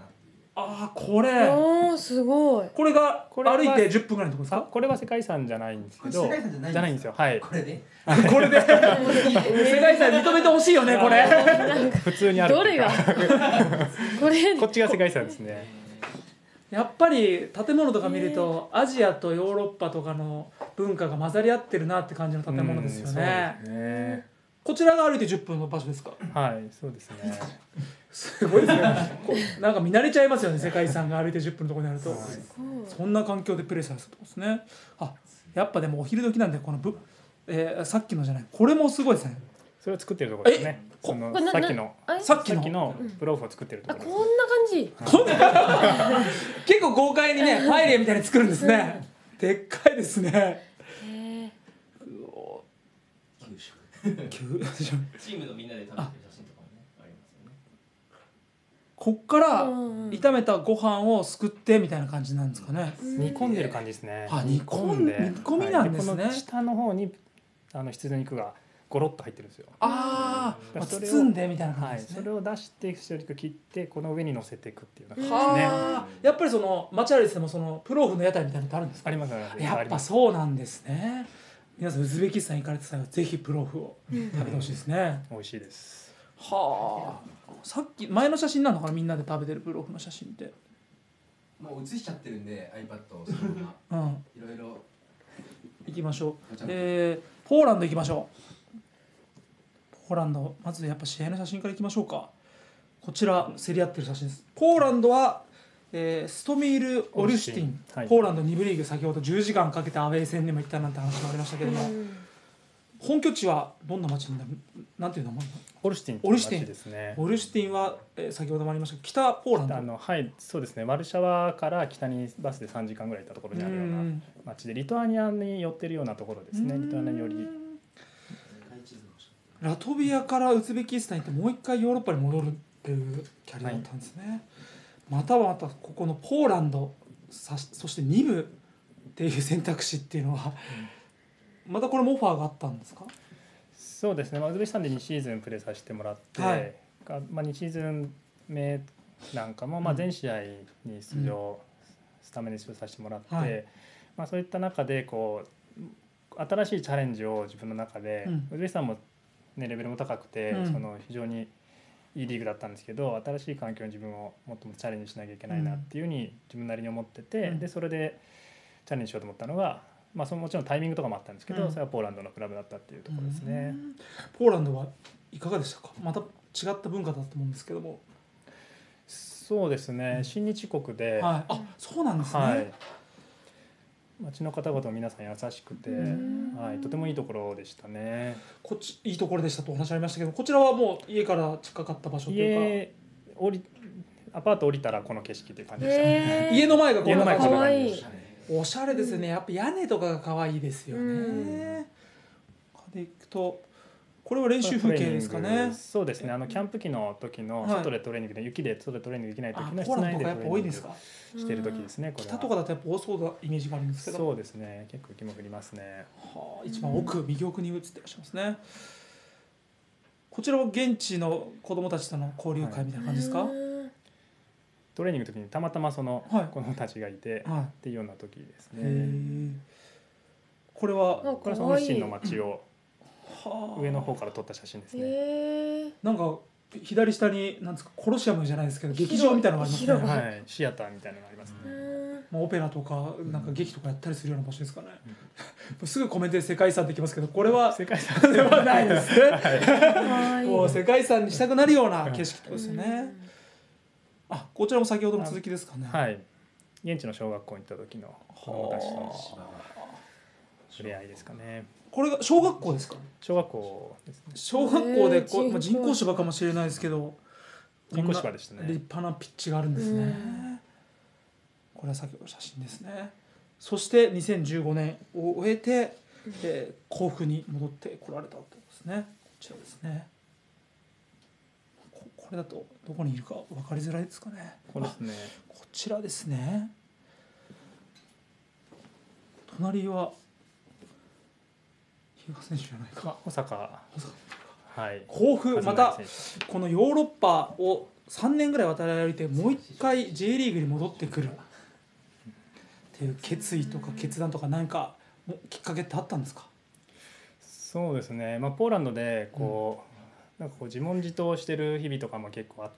ああこれおーすごい。 これがこれは歩いてじゅっぷんぐらいのとこですあか？ これは世界遺産じゃないんですけど、 これ世界遺産じゃないんですかじゃないんですよ。はい。 これでこれで世界遺産認めてほしいよねこれ。 普通にある。 どれがこれこっちが世界遺産ですね。 やっぱり建物とか見るとアジアとヨーロッパとかの文化が混ざり合ってるなって感じの建物ですようんね。 そうですね。 こちらが歩いてじゅっぷんの場所ですか？ はい、そうですね。 すごいですね。こうなんか見慣れちゃいますよね世界遺産が歩いてじゅっぷんのところにあると。 はいそんな環境でプレーされてたんですね。あやっぱでもお昼時なんでこのぶ、えー、さっきのじゃないこれもすごいですね。 それを作ってるところですね。 えそのこれなさっきのあれさっきのさっきのプローフを作ってるとあここんなろです。 感じ。 結構豪快にねパエリアみたいに作るんですね。でっかいですね。 へえ。 給食急チームのみんなで食べてる写真とかもねありますよね。 こっからうんうん炒めたご飯をすくってみたいな感じなんですかね。 煮込んでる感じですね。 あ煮込んで煮込みなんですねはいこの下の方にあの羊の肉がゴロッと入ってるんですよ。 あー、まあ、 それを包んでみたいな感はい、 じですね。 それを出して一人切ってこの上に乗せていくっていうような感じですね。 はあ、やっぱりその街歩いててもそのプローフの屋台みたいなのってあるんですか？ ありますあります。 やっぱそうなんですね。皆さんウズベキスタン行かれた際はぜひプローフを食べてほしいですね。 美味しいです。 はあ、さっき前の写真なのかなみんなで食べてるプローフの写真って。 もう映しちゃってるんで iPad をそのままうん、 いろいろ行きましょう。えー、ポーランド行きましょう。ポーランドまずやっぱ試合の写真から行きましょうか。こちら競り合ってる写真です。ポーランドは、えー、ストミール・オルシュティン、 はいポーランドに部リーグ先ほどじゅうじかんかけてアウェー戦にも行ったなんて話もありましたけども、本拠地はどんな町になるなんていう名前なの？ オルシュティンっていうオルシュティン街ですね。 オルシュティンは、えー、先ほどもありました北ポーランド。 あのはいそうですね。ワルシャワから北にバスでさんじかんぐらい行ったところにあるよううなん街でリトアニアに寄ってるようなところですね。リトアニアによりラトビアからウズベキスタンに行ってもう一回ヨーロッパに戻るっていうキャリアだったんですね、はい、またはまたここのポーランドさそしてに部っていう選択肢っていうのは、うん、またこれもオファーがあったんですか？ そうですね、まあ、ウズベキスタンでにシーズンプレーさせてもらって、はいまあ、にシーズン目なんかもまあ全試合に出場、うん、スタメンで出場させてもらって、はいまあ、そういった中でこう新しいチャレンジを自分の中で、うん、ウズベキスタンも、ね、レベルも高くて、うん、その非常にいいリーグだったんですけど新しい環境に自分をもっともチャレンジしなきゃいけないなっていうふうに自分なりに思ってて、うん、でそれでチャレンジしようと思ったのが、まあ、そのもちろんタイミングとかもあったんですけど、うん、それはポーランドのクラブだったっていうところですね。 ポーランドはいかがでしたか？また違った文化だと思うんですけども。 そうですね、うん、親日国で、 はい、あそうなんですね、はい、 町の方々も皆さん優しくて、はい、とてもいいところでしたね。 こっちいいところでしたとお話ありましたけどこちらはもう家から近かった場所というか家降りアパート降りたらこの景色という感じでした、ね、 家の前がこんな感じ。 かわいいおしゃれですね。やっぱ屋根とかが可愛いですよね。うん、でいくとこれは練習風景ですかね。 そうですね。あのキャンプ期の時の外でトレーニングで、はい、雪で外でトレーニングできない時の室内でトレーニングしてる時ですね。これは北とかだとやっぱ多そうなイメージがあるんですけど。 そうですね。結構雪も降りますね。 はあ、一番奥右奥に映ってらっしゃいますね。こちらは現地の子どもたちとの交流会みたいな感じですか？はい、 トレーニングの時にたまたまその子どもたちがいて、はい、っていうような時ですね。 これはこれはそのシンの街を上の方から撮った写真ですね。 なんか左下になんですかコロシアムじゃないですけど劇場みたいなのがありますね。 はい、シアターみたいなのがありますね。 まあオペラとかなんか劇とかやったりするような場所ですかね。うん、すぐコメントで世界遺産できますけどこれは世界遺産ではないですね。はい、もう世界遺産にしたくなるような景色ってことですよね。あ、こちらも先ほどの続きですかね。 はい。現地の小学校に行った時の子供たちとの触れ合いですかね。 これが小学校ですか？ 小学校ですね。 小学校でこう、まあ、人工芝かもしれないですけど人工芝でしたね。 立派なピッチがあるんですね。これは先ほどの写真ですね。そしてにせんじゅうごねんを終えて、えー、甲府に戻ってこられたということですね。こちらですね。ここれだとどこにいるか分かりづらいですかね。 これですね。 こちらですね。隣は比嘉選手じゃないか。 保坂。ははい、 甲府またこのヨーロッパをさんねんぐらい渡り歩いてもう一回 J リーグに戻ってくるっていう決意とか決断とか何かきっかけってあったんですか？ そうですね、まあ、ポーランドでこう、うん、なんかこう自問自答してる日々とかも結構あって、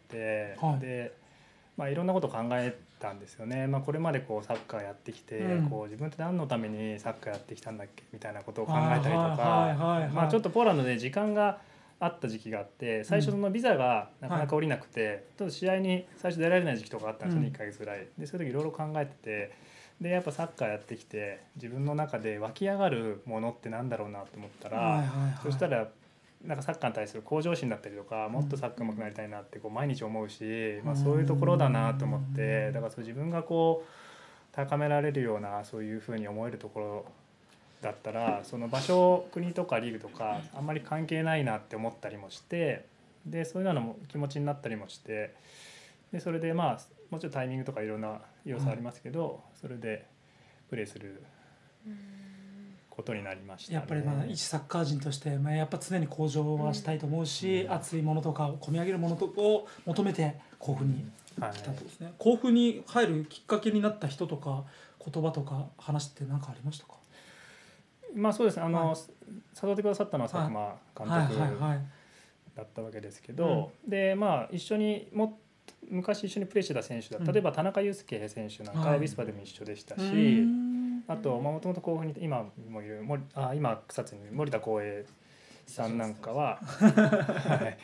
はい、で、まあ、いろんなことを考えたんですよね。まあ、これまでこうサッカーやってきて、うん、こう自分って何のためにサッカーやってきたんだっけみたいなことを考えたりとか、ちょっとポーランドで時間があった時期があって、最初のビザがなかなか下りなくて、うんはい、ちょっと試合に最初出られない時期とかあったんですよね、うん、いっかげつぐらいで。そういう時いろいろ考えてて、でやっぱサッカーやってきて自分の中で湧き上がるものってなんだろうなと思ったら、はいはいはい、そしたらなんかサッカーに対する向上心だったりとか、もっとサッカー上手くなりたいなってこう毎日思うし、まあ、そういうところだなと思って、だからそう自分がこう高められるようなそういうふうに思えるところだったら、その場所国とかリーグとかあんまり関係ないなって思ったりもして、でそういうのも気持ちになったりもして、でそれでまあもちろんタイミングとかいろんな要素ありますけど、それでプレーすることになりましたね。 やっぱりまあ一サッカー人として、まあ、やっぱ常に向上はしたいと思うし、うん、熱いものとかを込み上げるものを求めて甲府に来たとですね、はい、甲府に入るきっかけになった人とか言葉とか話って何かありましたか？ まあそうですね、あの、はい、誘ってくださったのは佐久間監督だったわけですけど、でまあ一緒にも昔一緒にプレーしてた選手だ、例えば田中裕介選手なんかはウィスパでも一緒でしたし、はい、あともともと甲府に今もいる森あ今草津にいる森田光栄さんなんかは、はい、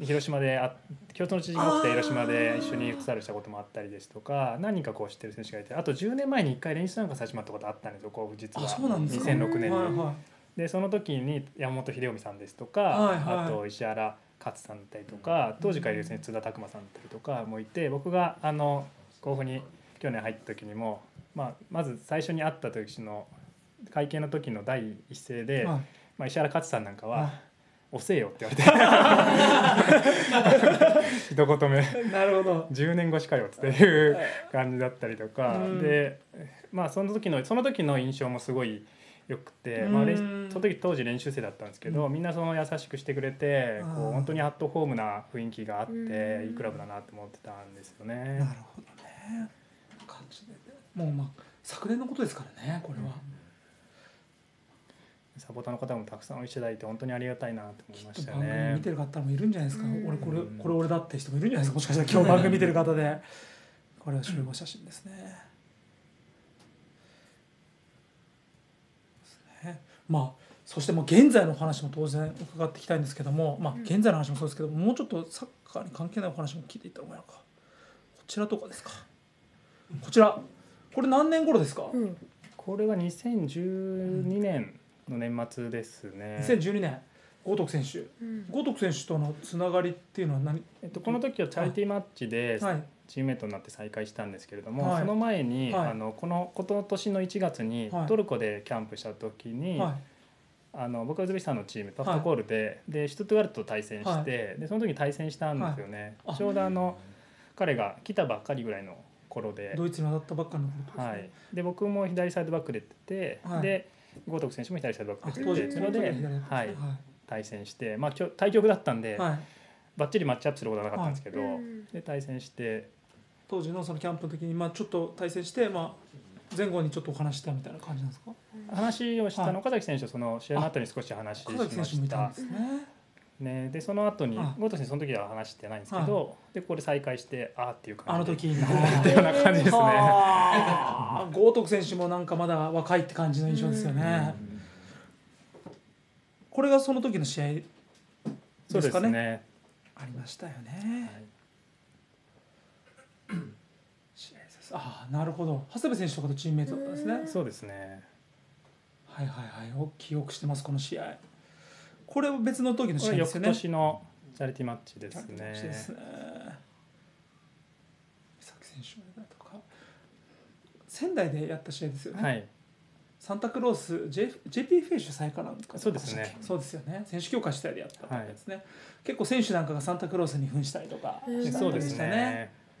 広島であ共通の知人が多くて広島で一緒にフットサルしたこともあったりですとか、何人かこう知ってる選手がいて、あとじゅうねんまえにいっかい練習参加させてもらったことあったんですよ、甲府実はにせんろくねんに。はいはい、でその時に山本英臣さんですとか、はいはい、あと石原勝さんだったりとか、当時からいるですね津田拓磨さんだったりとかもいて、僕があの甲府に去年入った時にも、まあ、まず最初に会った時の会見の時の第一声で、はいまあ、石原勝さんなんかは、はい、遅えよって言われて一言目なるほどじゅうねんごしかよっていう感じだったりとかで、まあその時のその時の印象もすごいよくて、まあ、その時当時練習生だったんですけど、みんなその優しくしてくれて、こう本当にアットホームな雰囲気があっていいクラブだなと思ってたんですよね。 なるほどね。感じでもうまあ昨年のことですからね、これは。 サポーターの方もたくさんおいていただいて本当にありがたいなと思いましたね。 番組見てる方もいるんじゃないですか。俺これこれ俺だって人もいるんじゃないですか。もしかしたら今日番組見てる方で、これは集合写真ですね。まあ、そしてもう現在のお話も当然伺っていきたいんですけども、まあ、現在の話もそうですけど、もうちょっとサッカーに関係ないお話も聞いていった方がいいのか。こちらとかですか。こちらこれ何年頃ですか？うん、 これはにせんじゅうにねんの年末ですね。 にせんじゅうにねん豪徳選手、うん、豪徳選手とのつながりっていうのは何、 えっと、この時はチャリティーマッチでチームメートになって再会したんですけれども、はい、その前に、はい、あのこの今年のいちがつにトルコでキャンプした時に、はい、あの僕はウズベキスタンのチームパフタコールで、はい、でシュトゥットガルトと対戦して、はい、でその時に対戦したんですよね。はい、ちょうどあの彼が来たばっかりぐらいの頃で、 ドイツに渡ったばっかりの頃ですね。 はい、で僕も左サイドバックで出て、はい、で豪徳選手も左サイドバックで出て、それで、はい、対戦して、まあ対局だったんで、はい、バッチリマッチアップすることはなかったんですけど、はい、で対戦して当時のそのキャンプの時に、まあ、ちょっと対戦して、まあ、前後にちょっとお話したみたいな感じなんですか？ 話をしたの岡崎選手とその試合の後に少し話しました。岡崎選手もいたんですね。ね、でその後に豪徳選手その時は話してないんですけど、はい、でここで再会してあーっていう感じで、あの時にっていうような感じですね。 豪徳選手もなんかまだ若いって感じの印象ですよね。これがその時の試合ですかね。 そうですね。 ありましたよね。はい、試合です。ああ、なるほど。長谷部選手とかとチームメイトだったんですね。 そうですね。 はいはいはい。記憶してますこの試合。これは別の時の試合ですよね。 翌年のチャリティーマッチですね。 ですね。三崎選手だとか仙台でやった試合ですよね。はい。サンタクロース J ジェイピー フェイ主催かなんか。 そうですね。 そうですよね。選手強化主体でやったやつね。はい、結構選手なんかがサンタクロースに扮したりとかしたんですね。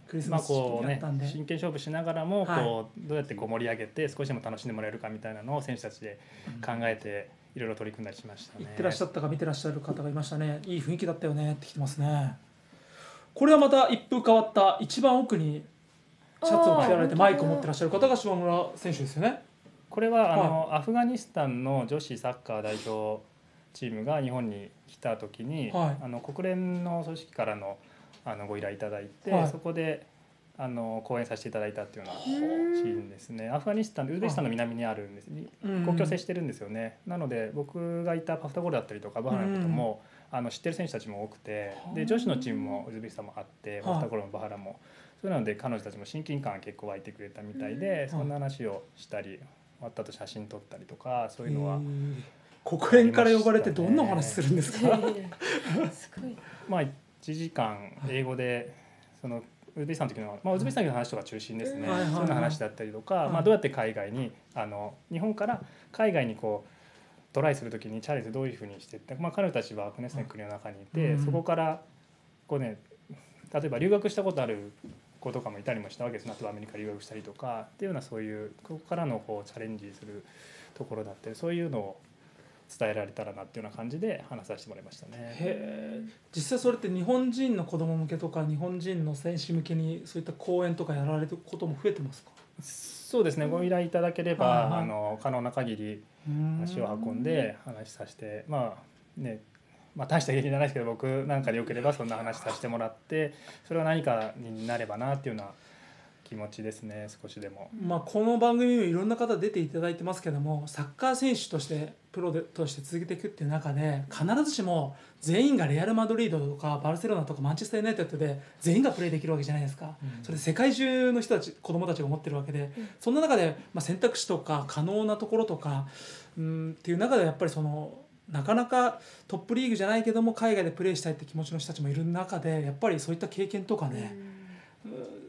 クリスまあマス時期こうねにあったんで、 真剣勝負しながらもはいこうどうやってこう盛り上げて少しでも楽しんでもらえるかみたいなのを選手たちで考えていろいろ取り組んだりしましたね。 行ってらっしゃったか見てらっしゃる方がいましたね。いい雰囲気だったよねって来てますね。これはまた一風変わった一番奥にシャツを着てられてあーマイクを持ってらっしゃる方が島村選手ですよね。 これはあの、アフガニスタンの女子サッカー代表チームが日本に来た時に、 はいあの国連の組織からのあのご依頼いただいて、 はいそこであの講演させていただいたっていうようなシーンですね。アフガニスタンウズベキスタンの南にあるんです、 うん国境接してるんですよね。なので僕がいたパフタゴールだったりとかバハラのことも、あの知ってる選手たちも多くて、で女子のチームもウズベキスタンもあってパフタゴールもバハラも、そういうので彼女たちも親近感結構湧いてくれたみたいで、そんな話をしたり終わった後写真撮ったりとかそういうのは、 国連から呼ばれてどんなお話するんですか。 すごい。 まあいちじかん英語でそのウズベキスタンの時の、まあ、ウズベキスタンの話とか中心ですね、 はいはいはいそういうような話だったりとか、 はいまあ、どうやって海外にあの日本から海外にこうトライする時にチャレンジどういうふうにしていって、まあ、彼女たちはアフガニスタンの国の中にいて、 うんそこからこうね例えば留学したことある子とかもいたりもしたわけです。例えばアメリカ留学したりとかっていうようなそういうここからのこうチャレンジするところだったりそういうのを伝えられたらなっていうような感じで話させてもらいましたね。 へー実際それって日本人の子供向けとか日本人の選手向けにそういった講演とかやられることも増えてますか。 そうですね、ご依頼いただければ、 はいはいあの可能な限り足を運んで話させて、まあね、まあ大した経験じゃないですけど僕なんかでよければそんな話させてもらってそれが何かになればなっていうような気持ちですね、少しでも。 まあ、この番組にもいろんな方出ていただいてますけどもサッカー選手としてプロでとして続けていくっていう中で必ずしも全員がレアル・マドリードとかバルセロナとかマンチェスター・ユナイテッドで全員がプレーできるわけじゃないですか、うん、それ世界中の人たち子供たちが思ってるわけで、うん、そんな中で、まあ、選択肢とか可能なところとかうんっていう中でやっぱりそのなかなかトップリーグじゃないけども海外でプレーしたいって気持ちの人たちもいる中でやっぱりそういった経験とかね、うん、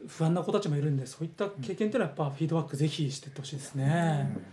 不安な子たちもいるんでそういった経験っていうのはやっぱフィードバックぜひしていってほしいですね、うん、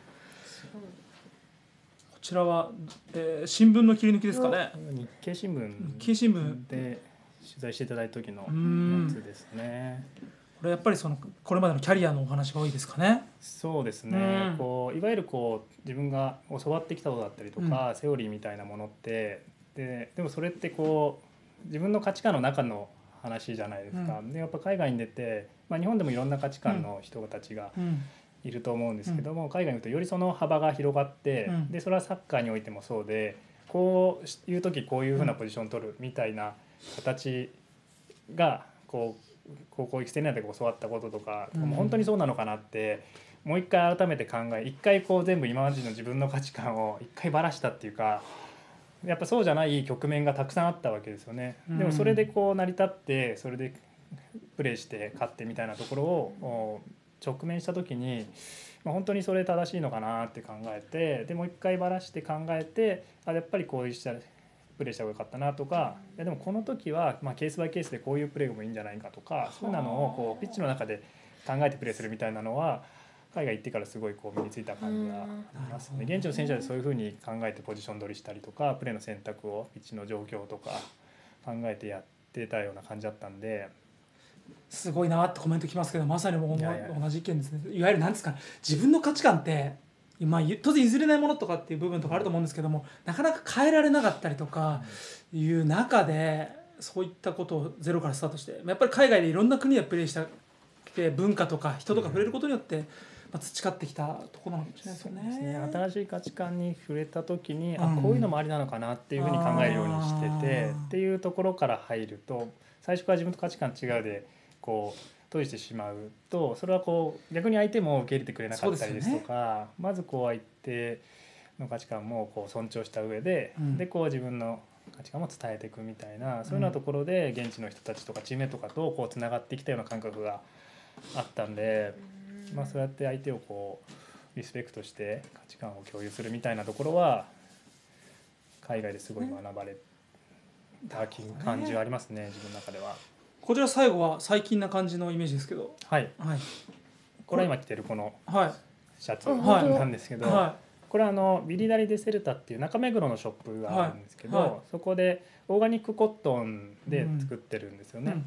こちらは、えー、新聞の切り抜きですかね。 日経新聞日経新聞で取材していただいた時のやつですね。 これやっぱりそのこれまでのキャリアのお話が多いですかね。 そうですね、うん、こういわゆるこう自分が教わってきたことだったりとか、うん、セオリーみたいなものってででもそれってこう自分の価値観の中の話じゃないですか、うん、でやっぱ海外に出て、まあ、日本でもいろんな価値観の人たちがいると思うんですけども、うん、海外に行くとよりその幅が広がって、うん、でそれはサッカーにおいてもそうでこういう時こういうふうなポジションを取るみたいな形がこう高校育成年代で教わったこととか、うん、もう本当にそうなのかなってもう一回改めて考え一回こう全部今までの自分の価値観を一回ばらしたっていうかやっぱそうじゃない局面がたくさんあったわけですよね、うん、でもそれでこう成り立ってそれでプレーして勝ってみたいなところを直面した時に、まあ、本当にそれ正しいのかなって考えてでもう一回ばらして考えてあやっぱりこういうプレーした方がよかったなとかいやでもこの時はまあケースバイケースでこういうプレーもいいんじゃないかとかそういうのをこうピッチの中で考えてプレーするみたいなのは海外行ってからすごいこう身についた感じがありますね。現地の選手はそういうふうに考えてポジション取りしたりとかプレーの選択をピッチの状況とか考えてやってたような感じだったんですごいなってコメントきますけどまさにもういやいや同じ意見ですね。いわゆる何ですか自分の価値観ってまあ、当然譲れないものとかっていう部分とかあると思うんですけどもなかなか変えられなかったりとかいう中でそういったことをゼロからスタートしてやっぱり海外でいろんな国でプレーした文化とか人とか触れることによってまあ培ってきたところなのかもしれないですよね。 そうですね、新しい価値観に触れた時に、うん、あこういうのもありなのかなっていうふうに考えるようにしててっていうところから入ると最初から自分と価値観違うでこう閉じてしまうとそれはこう逆に相手も受け入れてくれなかったりですとか、ね、まずこう相手の価値観もこう尊重した上で、うん、でこう自分の価値観も伝えていくみたいなそういうようなところで現地の人たちとかチームメートとかとこうつながってきたような感覚があったんで、まあ、そうやって相手をこうリスペクトして価値観を共有するみたいなところは海外ですごい学ばれた感じはありますね、自分の中では。 こちら最後は最近な感じのイメージですけど、 はい、はい、これは今着てるこのシャツなんですけど、 はいはい、 これはあのビリダリ・デ・セルタっていう中目黒のショップがあるんですけど、はいはい、そこでオーガニックコットンで作ってるんですよね、うんうん、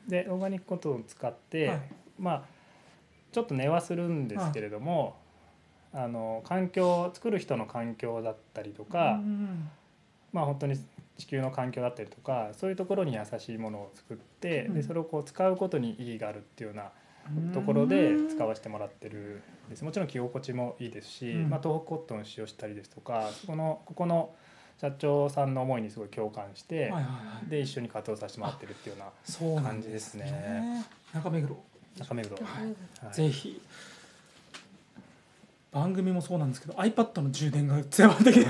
でオーガニックコットンを使って、はい、まあちょっと値はするんですけれども、はい、あの環境作る人の環境だったりとか、うん、まあ本当に地球の環境だったりとかそういうところに優しいものを作って、うん、でそれをこう使うことに意義があるっていうようなところで使わせてもらってるです。もちろん着心地もいいですし、うん、まあ、東北コットンを使用したりですとかそこのここの社長さんの思いにすごい共感して、はいはいはい、で一緒に活動させてもらってるっていうような感じですね。 ね中目黒中目黒、 はい、ぜひ番組もそうなんですけど iPad の充電が強まってきて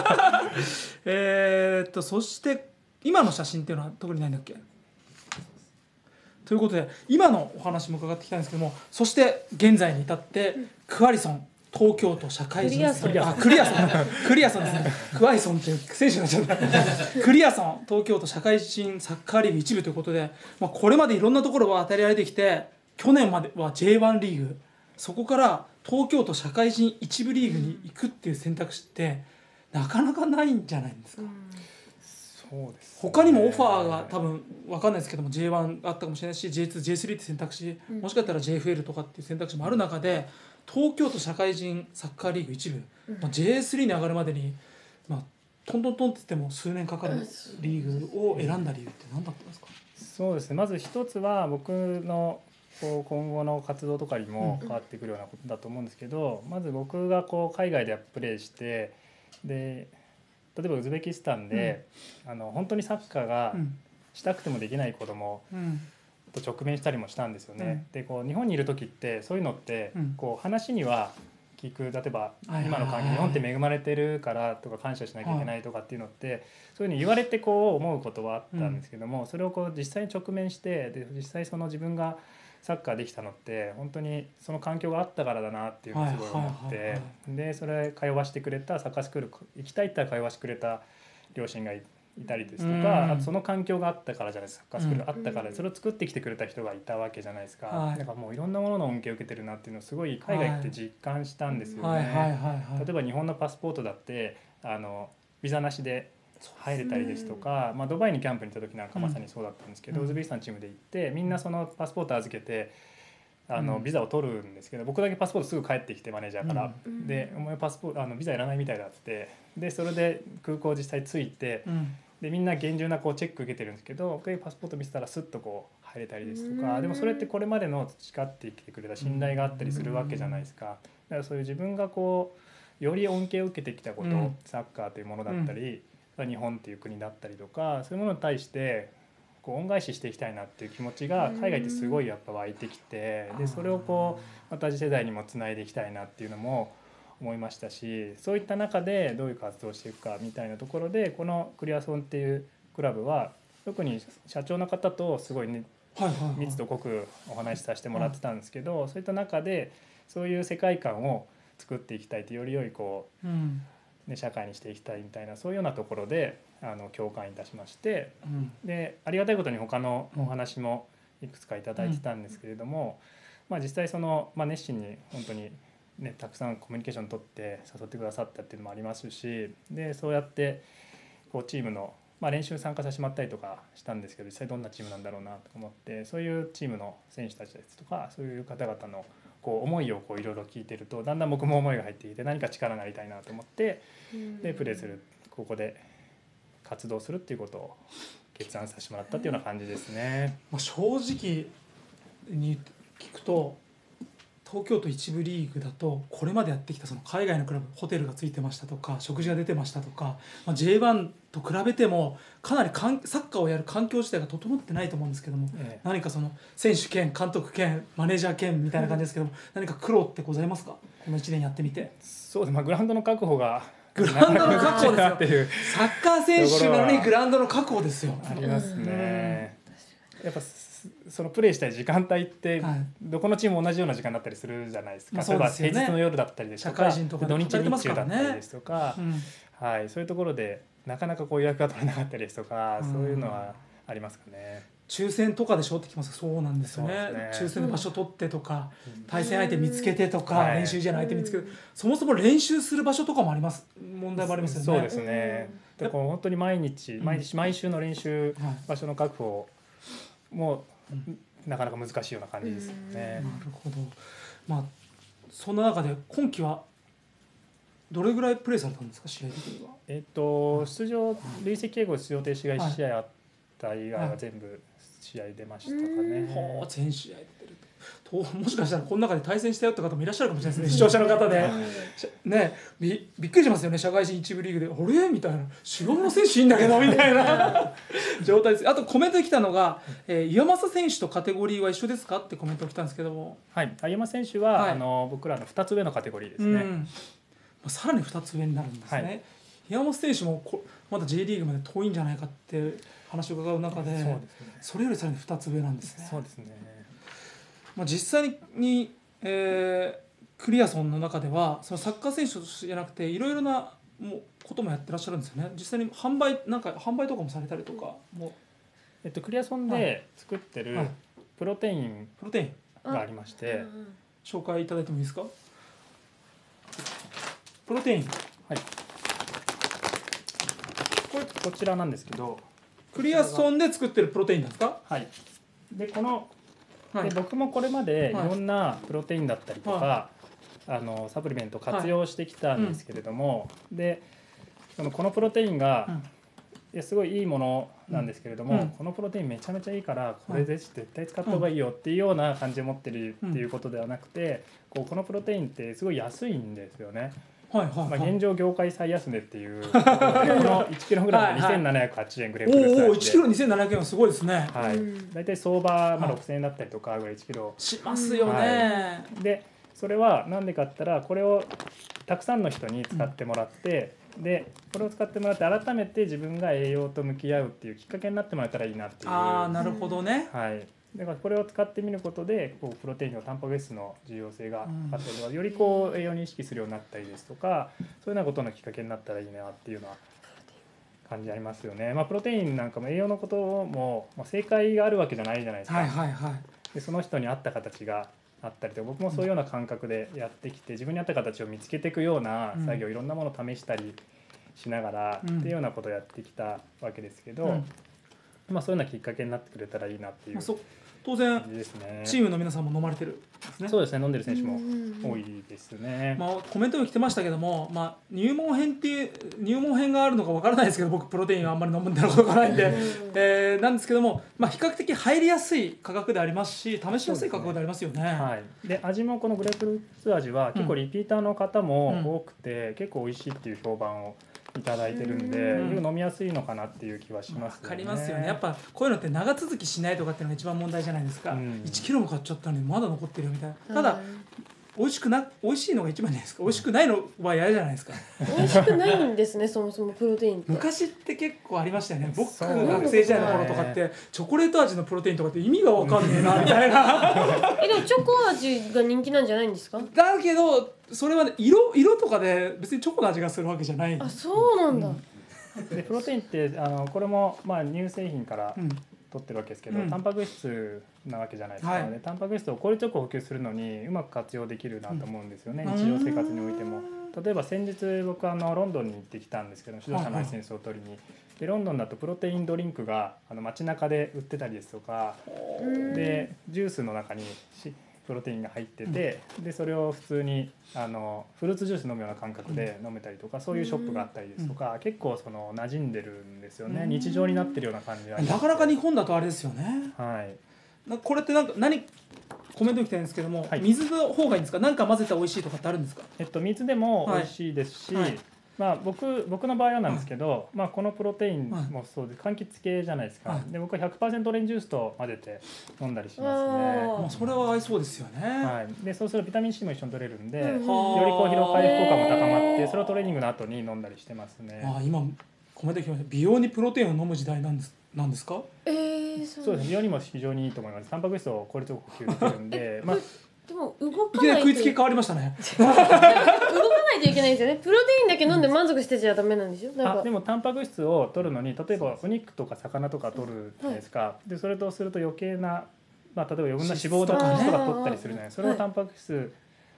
えっとそして今の写真っていうのは特にないんだっけということで今のお話も伺ってきたんですけども、そして現在に至ってクアリソン東京都社会人クリアソンあクリアソンクリアソンですねクアリソンっていう選手になっちゃったクリアソン東京都社会人サッカーリーグ一部ということで、まあ、これまでいろんなところを与えられてきて去年までは ジェイワン リーグそこから東京都社会人一部リーグに行くっていう選択肢ってなかなかないんじゃないですか。 そうですね、 他にもオファーが多分分かんないですけども ジェイワン あったかもしれないし ジェイツー、ジェイスリー って選択肢、うん、もしかしたら ジェイエフエル とかっていう選択肢もある中で東京都社会人サッカーリーグ一部、うんまあ、ジェイエスリー に上がるまでに、まあ、トントントンって言っても数年かかるリーグを選んだ理由って何だったんですか。 そうですね、まず一つは僕のこう今後の活動とかにも変わってくるようなことだと思うんですけど、うん、まず僕がこう海外でプレーしてで例えばウズベキスタンで、うん、あの本当にサッカーがしたくてもできない子供と直面したりもしたんですよね、うん、でこう日本にいる時ってそういうのってこう話には聞く、例えば今の環境日本って恵まれてるからとか感謝しなきゃいけないとかっていうのってそういうふうに言われてこう思うことはあったんですけども、それをこう実際に直面してで実際その自分がサッカーできたのって本当にその環境があったからだなっていうのをすごい思って、でそれ通わしてくれたサッカースクール行きたいって言ったら通わしてくれた両親がいたりですとか、あとその環境があったからじゃないですか、サッカースクールがあったからそれを作ってきてくれた人がいたわけじゃないですか、はい、だからもういろんなものの恩恵を受けてるなっていうのをすごい海外って実感したんですよね。例えば日本のパスポートだってあのビザなしで入れたりですとか、まあ、ドバイにキャンプに行った時なんかまさにそうだったんですけど、うん、ウズベキスタンチームで行ってみんなそのパスポート預けてあのビザを取るんですけど、僕だけパスポートすぐ帰ってきてマネージャーから、うん、でお前パスポートあのビザいらないみたいだってでそれで空港実際着いて、うん、でみんな厳重なこうチェック受けてるんですけど僕がパスポート見せたらスッとこう入れたりですとか、でもそれってこれまでの培ってきてくれた信頼があったりするわけじゃないですか。だからそういう自分がこうより恩恵を受けてきたこと、うん、サッカーというものだったり、うん、日本っていう国だったりとかそういうものに対してこう恩返ししていきたいなっていう気持ちが海外ってすごいやっぱ湧いてきて、でそれをこうまた次世代にもつないでいきたいなっていうのも思いましたし、そういった中でどういう活動をしていくかみたいなところでこのクリアソンっていうクラブは特に社長の方とすごいね密度濃くお話しさせてもらってたんですけど、そういった中でそういう世界観を作っていきたいとより良いこう、うんね、社会にしていきたいみたいなそういうようなところであの共感いたしまして、うん、でありがたいことに他のお話もいくつかいただいてたんですけれども、うんまあ、実際その、まあ、熱心に本当に、ね、たくさんコミュニケーション取って誘ってくださったっていうのもありますし、でそうやってこうチームの、まあ、練習に参加させてもらったりとかしたんですけど実際どんなチームなんだろうなと思って、そういうチームの選手たちですとかそういう方々のこう思いをこういろいろ聞いてるとだんだん僕も思いが入ってきて何か力になりたいなと思ってでプレーするここで活動するっていうことを決断させてもらったっていうような感じですね。 まあ、正直に聞くと東京都一部リーグだとこれまでやってきたその海外のクラブホテルがついてましたとか食事が出てましたとか、まあ、ジェイワン と比べてもかなりかんサッカーをやる環境自体が整ってないと思うんですけども、ええ、何かその選手兼監督兼マネージャー兼みたいな感じですけども、うん、何か苦労ってございますかこのいちねんやってみて。 そうです、まあ、グラウンドの確保がグラウンドの確保ですよサッカー選手なのにグラウンドの確保ですよ。 ありますね、うん、やっぱそのプレーしたい時間帯ってどこのチームも同じような時間だったりするじゃないですか、はい、例えば平日の夜だったりですとか、ね、土日日中だったりですとか、うんはい、そういうところでなかなかこう予約が取れなかったりですとか、うん、そういうのはありますかね。 抽選とかでしょってきます。そうなんですよ ね, ね抽選の場所取ってとか、うん、対戦相手見つけてとか、うん、練習試合の相手見つけて、うん、そもそも練習する場所とかもあります問題もありますよね。 そうですね、だから本当に毎日毎日毎週の練習場所の確保もなかなか難しいような感じですよね。 なるほど。まあそんな中で今季はどれぐらいプレーされたんですか、試合的には。 えっと出場累積警護出場停止がいち試合あった以外は全部試合出ましたかね。 はあ、全試合出てると。もしかしたらこの中で対戦したよって方もいらっしゃるかもしれないですね、視聴者の方で。ね、びびっくりしますよね、社会人一部リーグで「あれ?」みたいな「主要の選手いいんだけど」みたいな状態です。あとコメントで来たのが「えー、岩政選手とカテゴリーは一緒ですか?」ってコメントが来たんですけども、 はい、岩政選手は、はい、あの僕らのふたつ上のカテゴリーですね。うん、 さらにふたつ上になるんですね。はい、岩本選手もこまだ J リーグまで遠いんじゃないかって話を伺う中で、 そうですね、それよりさらにふたつ上なんですね。 そうですね。 まあ、実際に、えー、クリアソンの中ではそのサッカー選手じゃなくていろいろなもうこともやってらっしゃるんですよね。実際に販売なんか販売とかもされたりとかも、 えっと、クリアソンで作ってるプロテインプロテインがありまして、 紹介いただいてもいいですか。プロテイン、 はい、これこちらなんですけど、 クリアソンで作ってるプロテインなんですか。 はい。でこので僕もこれまでいろんなプロテインだったりとか、はい、あのサプリメントを活用してきたんですけれども、はい、うん、でこのこのプロテインが、うん、いやすごいいいものなんですけれども、うん、このプロテインめちゃめちゃいいからこれで絶対使った方がいいよっていうような感じを持ってるっていうことではなくて、こうこのプロテインってすごい安いんですよね。 はいはいはい、 まあ、現状業界最安値っていうこのいちキログラムでにせんななひゃくはちじゅうえんグレープフルーツ味で、 おおいちキロにせんななひゃくえんはすごいですね。 はい、大体相場、まあ、ろくせんえんだったりとかぐらいいちキロしますよね。はい、 でそれは何でかって言ったらこれをたくさんの人に使ってもらって、うん、でこれを使ってもらって改めて自分が栄養と向き合うっていうきっかけになってもらえたらいいなっていう。 ああなるほどね。 はい、だからこれを使ってみることでこうプロテインのタンパク質の重要性があったりとか、よりこう栄養に意識するようになったりですとか、そういうようなことのきっかけになったらいいなっていうのは感じありますよね。まあ、プロテインなんかも栄養のことも、まあ、正解があるわけじゃないじゃないですか。 はいはいはい、 でその人に合った形があったりとか、僕もそういうような感覚でやってきて自分に合った形を見つけていくような作業、いろんなものを試したりしながらっていうようなことをやってきたわけですけど、うん、まあ、そういうようなきっかけになってくれたらいいなっていう。まあ当然、ね、チームの皆さんも飲まれてるですね。 そうですね、飲んでる選手も多いですね。 まあ、コメントが来てましたけども、まあ、入門編っていう入門編があるのかわからないですけど、僕プロテインはあんまり飲むんだことがないんで、えー、なんですけども、まあ、比較的入りやすい価格でありますし、試しやすい価格でありますよね。 はい、で味もこのグレープフルーツ味は結構リピーターの方も多くて、うん、結構美味しいっていう評判をいただいてるんで、うん、飲みやすいのかなっていう気はしますよね。 わかりますよね。やっぱこういうのって長続きしないとかっていうのが一番問題じゃないですか。うん、いちキロも買っちゃったのにまだ残ってるよみたいな。ただ、美味しくな美味しいのが一番じゃないですか。美味しくないのは嫌じゃないですか。 美味しくないんですね、そもそもプロテインって。 昔って結構ありましたよね。僕学生時代の頃とかってチョコレート味のプロテインとかって意味が分かんねえなみたいな。 えでもチョコ味が人気なんじゃないんですか。 だけどそれは、ね、色色とかで別にチョコの味がするわけじゃない。 あ、そうなんだ。 うん、でプロテインってあのこれもまあ乳製品から、うん取ってるわけですけど、うん、タンパク質なわけじゃないですか、はい、タンパク質を効率よく補給するのにうまく活用できるなと思うんですよね、うん、日常生活においても。例えば先日僕あのロンドンに行ってきたんですけど、指導者のライセンスを取りに、でロンドンだとプロテインドリンクがあの街中で売ってたりですとかで、ジュースの中にプロテインが入ってて、うん、でそれを普通にあのフルーツジュース飲むような感覚で飲めたりとか、そういうショップがあったりですとか、うん、結構その馴染んでるんですよね、うん、日常になってるような感じが。 なかなか日本だとあれですよね。 はい、 これってなんか何コメント来てるんですけども、はい、水の方がいいんですか、何か混ぜたら美味しいとかってあるんですか。 えっと、水でも美味しいですし、はいはい、まあ、僕, 僕の場合はなんですけど、はい、まあ、このプロテインもそうで柑橘系じゃないですか、はい、で僕は ひゃくパーセント オレンジジュースと混ぜて飲んだりしますね。 まあ、それは合いそうですよね。 はい、でそうするとビタミン C も一緒に取れるんで、うん、よりこう疲労回復効果も高まって、それをトレーニングの後に飲んだりしてますね。 あ、今コメント来ました。美容にプロテインを飲む時代なんですなんですか。 えー、そうそうです。美容にも非常にいいと思います。タンパク質を効率よく補給できるんでまあでも動かないといきなり食いつき変わりましたね。 動かないといけないんですよね。プロテインだけ飲んで満足してちゃダメなんですよ。なんかあでもタンパク質を取るのに、例えばお肉とか魚とか取るじゃないですか、はい、でそれとすると余計な、まあ、例えば余分な脂肪とか質とか取ったりするじゃないですか、それをタンパク質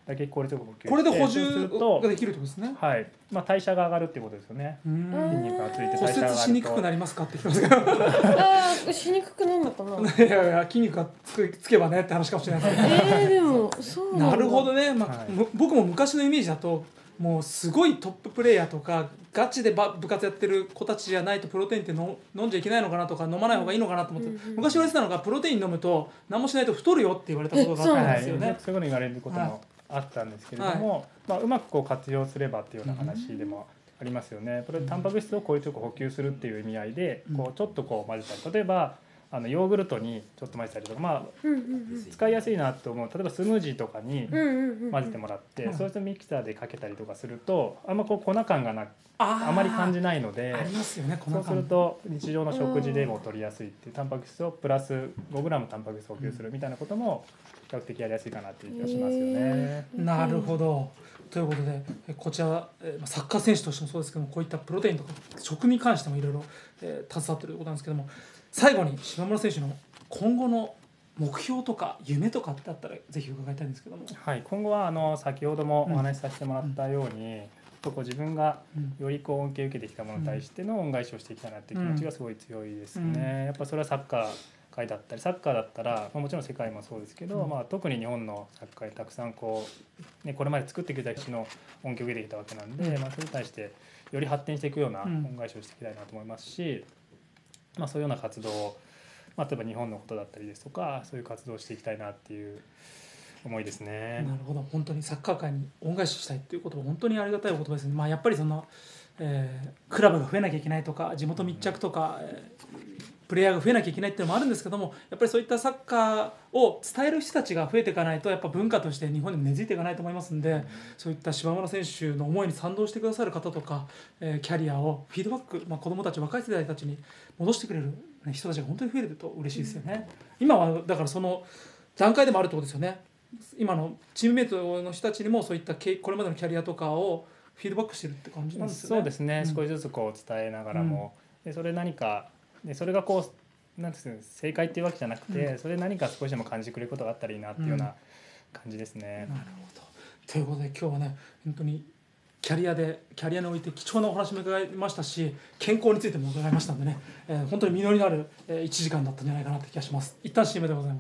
だけ効率よく補給してこれで補そうす充るとができるってことですね。 はいまあ、代謝が上がるっていうことですよね。 うーん筋肉がついて骨代謝が上がると折しにくくなりますかって聞きますけどああしにくくなるのかないやいや筋肉がつくつけばねって話かもしれないですけどえー、でもそうなんだなるほどね、まあはいむ僕も昔のイメージだともうすごいトッププレーヤーとかガチでば部活やってる子たちじゃないとプロテインっての飲んじゃいけないのかなとか飲まない方がいいのかなと思って、 うんうん昔言われてたのがプロテイン飲むと何もしないと太るよって言われたことがあったんですよね。 はい、そういうこと言われることもあったんですけれども、まあ、うまくこう活用すればっていうような話でもありますよね。これタンパク質を効率よく補給するっていう意味合いでこうちょっとこう混ぜたり、例えばあのヨーグルトにちょっと混ぜたりとか、まあ、 うんうん使いやすいなと思う例えばスムージーとかにうんうんうんうん混ぜてもらって、 うんそうするとミキサーでかけたりとかするとあんまこう粉感がなああまり感じなないのでありますよねこのそうすると日常の食事でも取りやすいっていうタンパク質をプラス ごグラム タンパク質を補給するみたいなことも比較的やりやすいかなっていう気がしますよね。 なるほど。ということでえこちらえサッカー選手としてもそうですけどもこういったプロテインとか食に関してもいろいろえー携わっているということなんですけども、最後に島村選手の今後の目標とか夢とかってあったらぜひ伺いたいんですけども。 はい、今後はあの先ほどもお話しさせてもらったように、こう自分がよりこう恩恵を受けてきたものに対しての恩返しをしていきたいなっていう気持ちがすごい強いですね。 うんやっぱそれはサッカー界だったりサッカーだったら、まあ、もちろん世界もそうですけど、 うんまあ、特に日本のサッカーにたくさんこう、ね、これまで作ってきた人の恩恵を受けてきたわけなんで、 うんまあ、それに対してより発展していくようなうん恩返しをしていきたいなと思いますし、まあ、そういうような活動を、まあ、例えば日本のことだったりですとかそういう活動をしていきたいなっていう思いですね。 なるほど、本当にサッカー界に恩返ししたいっていうことは本当にありがたいお言葉ですね。まあやっぱりその、えークラブが増えなきゃいけないとか地元密着とか、えープレイヤーが増えなきゃいけないっていうのもあるんですけども、やっぱりそういったサッカーを伝える人たちが増えていかないとやっぱ文化として日本にも根付いていかないと思いますんで、そういった柴村選手の思いに賛同してくださる方とか、えーキャリアをフィードバック、まあ、子どもたち若い世代たちに戻してくれる、ね、人たちが本当に増えると嬉しいですよね。今はだからその段階でもあるってことですよね。今のチームメイトの人たちにもそういったけこれまでのキャリアとかをフィードバックしてるって感じなんですよね。 そうですね、 うん少しずつこう伝えながらも、でそれ何かでそれがこうなんていうんですか正解っていうわけじゃなくて、 うんそれ何か少しでも感じてくれることがあったらいいなっていうような感じですね。 なるほど。ということで今日はね本当にキャリアでキャリアにおいて貴重なお話も伺いましたし、健康についても伺いましたんでね、えー本当に実りのある、えー、いちじかんだったんじゃないかなって気がします。一旦 シーエム でございます。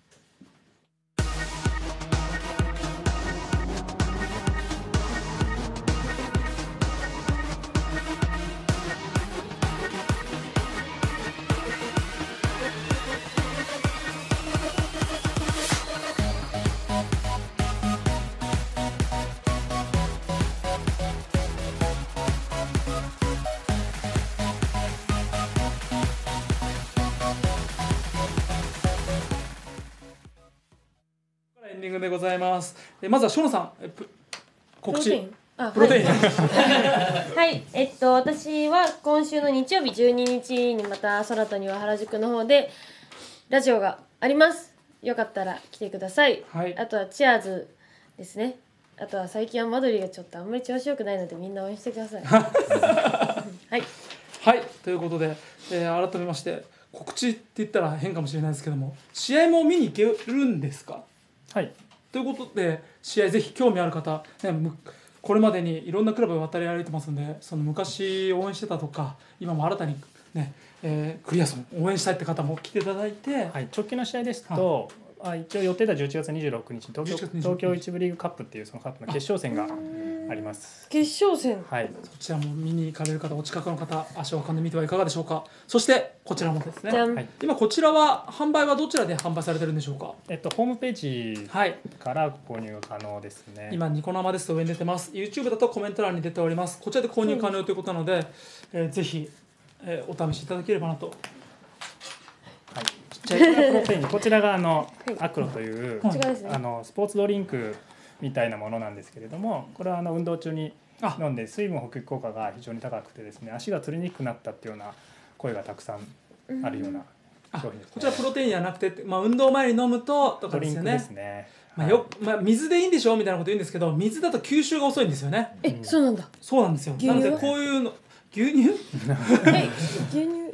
エンディングでございます。えまずはショノさん、えプ告知。 プロテインあプロテイン。 はい、はいえっと私は今週の日曜日じゅうににちにまた空とには原宿の方でラジオがあります。よかったら来てください。 はいあとはチアーズですね。あとは最近はマドリーがちょっとあんまり調子よくないのでみんな応援してください。はい。 はい、ということで、えー改めまして告知って言ったら変かもしれないですけども、試合も見に行けるんですか？ はい、 ということで試合ぜひ興味ある方、ね、むこれまでにいろんなクラブ渡り歩いてますんで、その昔応援してたとか今も新たにね、えークリアソン応援したいって方も来ていただいて、 はい、直近の試合ですと、あ一応予定ではじゅういちがつにじゅうろくにち東京じゅういちがつにじゅうろくにち東京一部リーグカップっていうそのカップの決勝戦があります。 決勝戦。 はい、 そちらも見に行かれる方、お近くの方足を運んでみてはいかがでしょうか。そしてこちらもですね、 じゃん。 はい今こちらは販売はどちらで販売されてるんでしょうか？ えっとホームページはい、 から購入が可能ですね。 今ニコ生ですと上に出てます。 YouTube だとコメント欄に出ております。こちらで購入可能ということなので、えーぜひ、えーお試しいただければなと。 はい、じゃあこれがプロテインこちらがあの、 はいアクロという、 はい違うですね。 あのスポーツドリンクみたいなものなんですけれども、これはあの運動中にあ飲んで水分補給効果が非常に高くてですね、足がつりにくくなったっていうような声がたくさんあるようなあ商品ですね。 こちらプロテインじゃなくて、まあ、運動前に飲むととかドリンクでですよね。 すね。 まあよまあ、水でいいんでしょみたいなこと言うんですけど、水だと吸収が遅いんですよね。 え、そうなんだ。 そうなんですよ。 牛乳なのでこういうの牛乳え、牛乳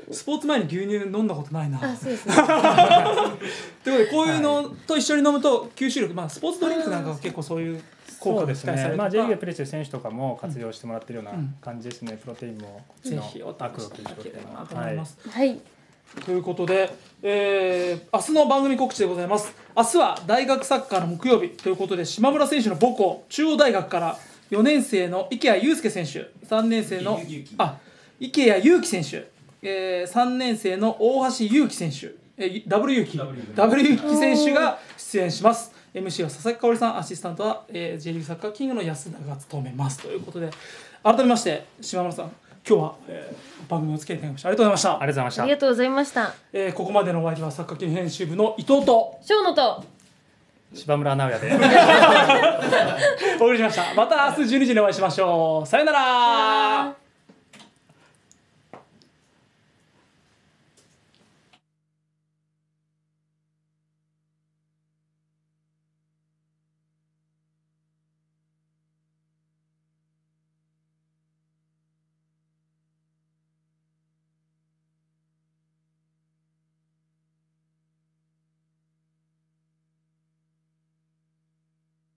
スポーツ前に牛乳飲んだことないな。 あ、そうですね。 ということでこういうのと一緒に飲むと吸収力、まあ、スポーツドリンクなんかは結構そういう効果が期待されるとか、 まあ、J リーグでプレーしてる選手とかも活用してもらってるような感じですね、うん、プロテインもぜひお試しいただければなと思います。 はい、 ということで、えー、明日の番組告知でございます。明日は大学サッカーの木曜日ということで、島村選手の母校中央大学からよねん生の池谷祐介選手、さんねん生のあ池谷祐希選手、えー、さんねん生の大橋祐希選手、えー、ダブル祐希ダブル祐希選手が出演します。エムシー は佐々木香織さん、アシスタントは、えー、J リーグサッカーキングの安田が務めますということで、改めまして島村さん、今日は、えー、番組をお付き合いいただきましてありがとうございました。 ありがとうございました。 ありがとうございました。 えー、ここまでのお相手はサッカーキング編集部の伊藤と小野と柴村直也でお送りしました。また明日じゅうにじにお会いしましょう。さよなら。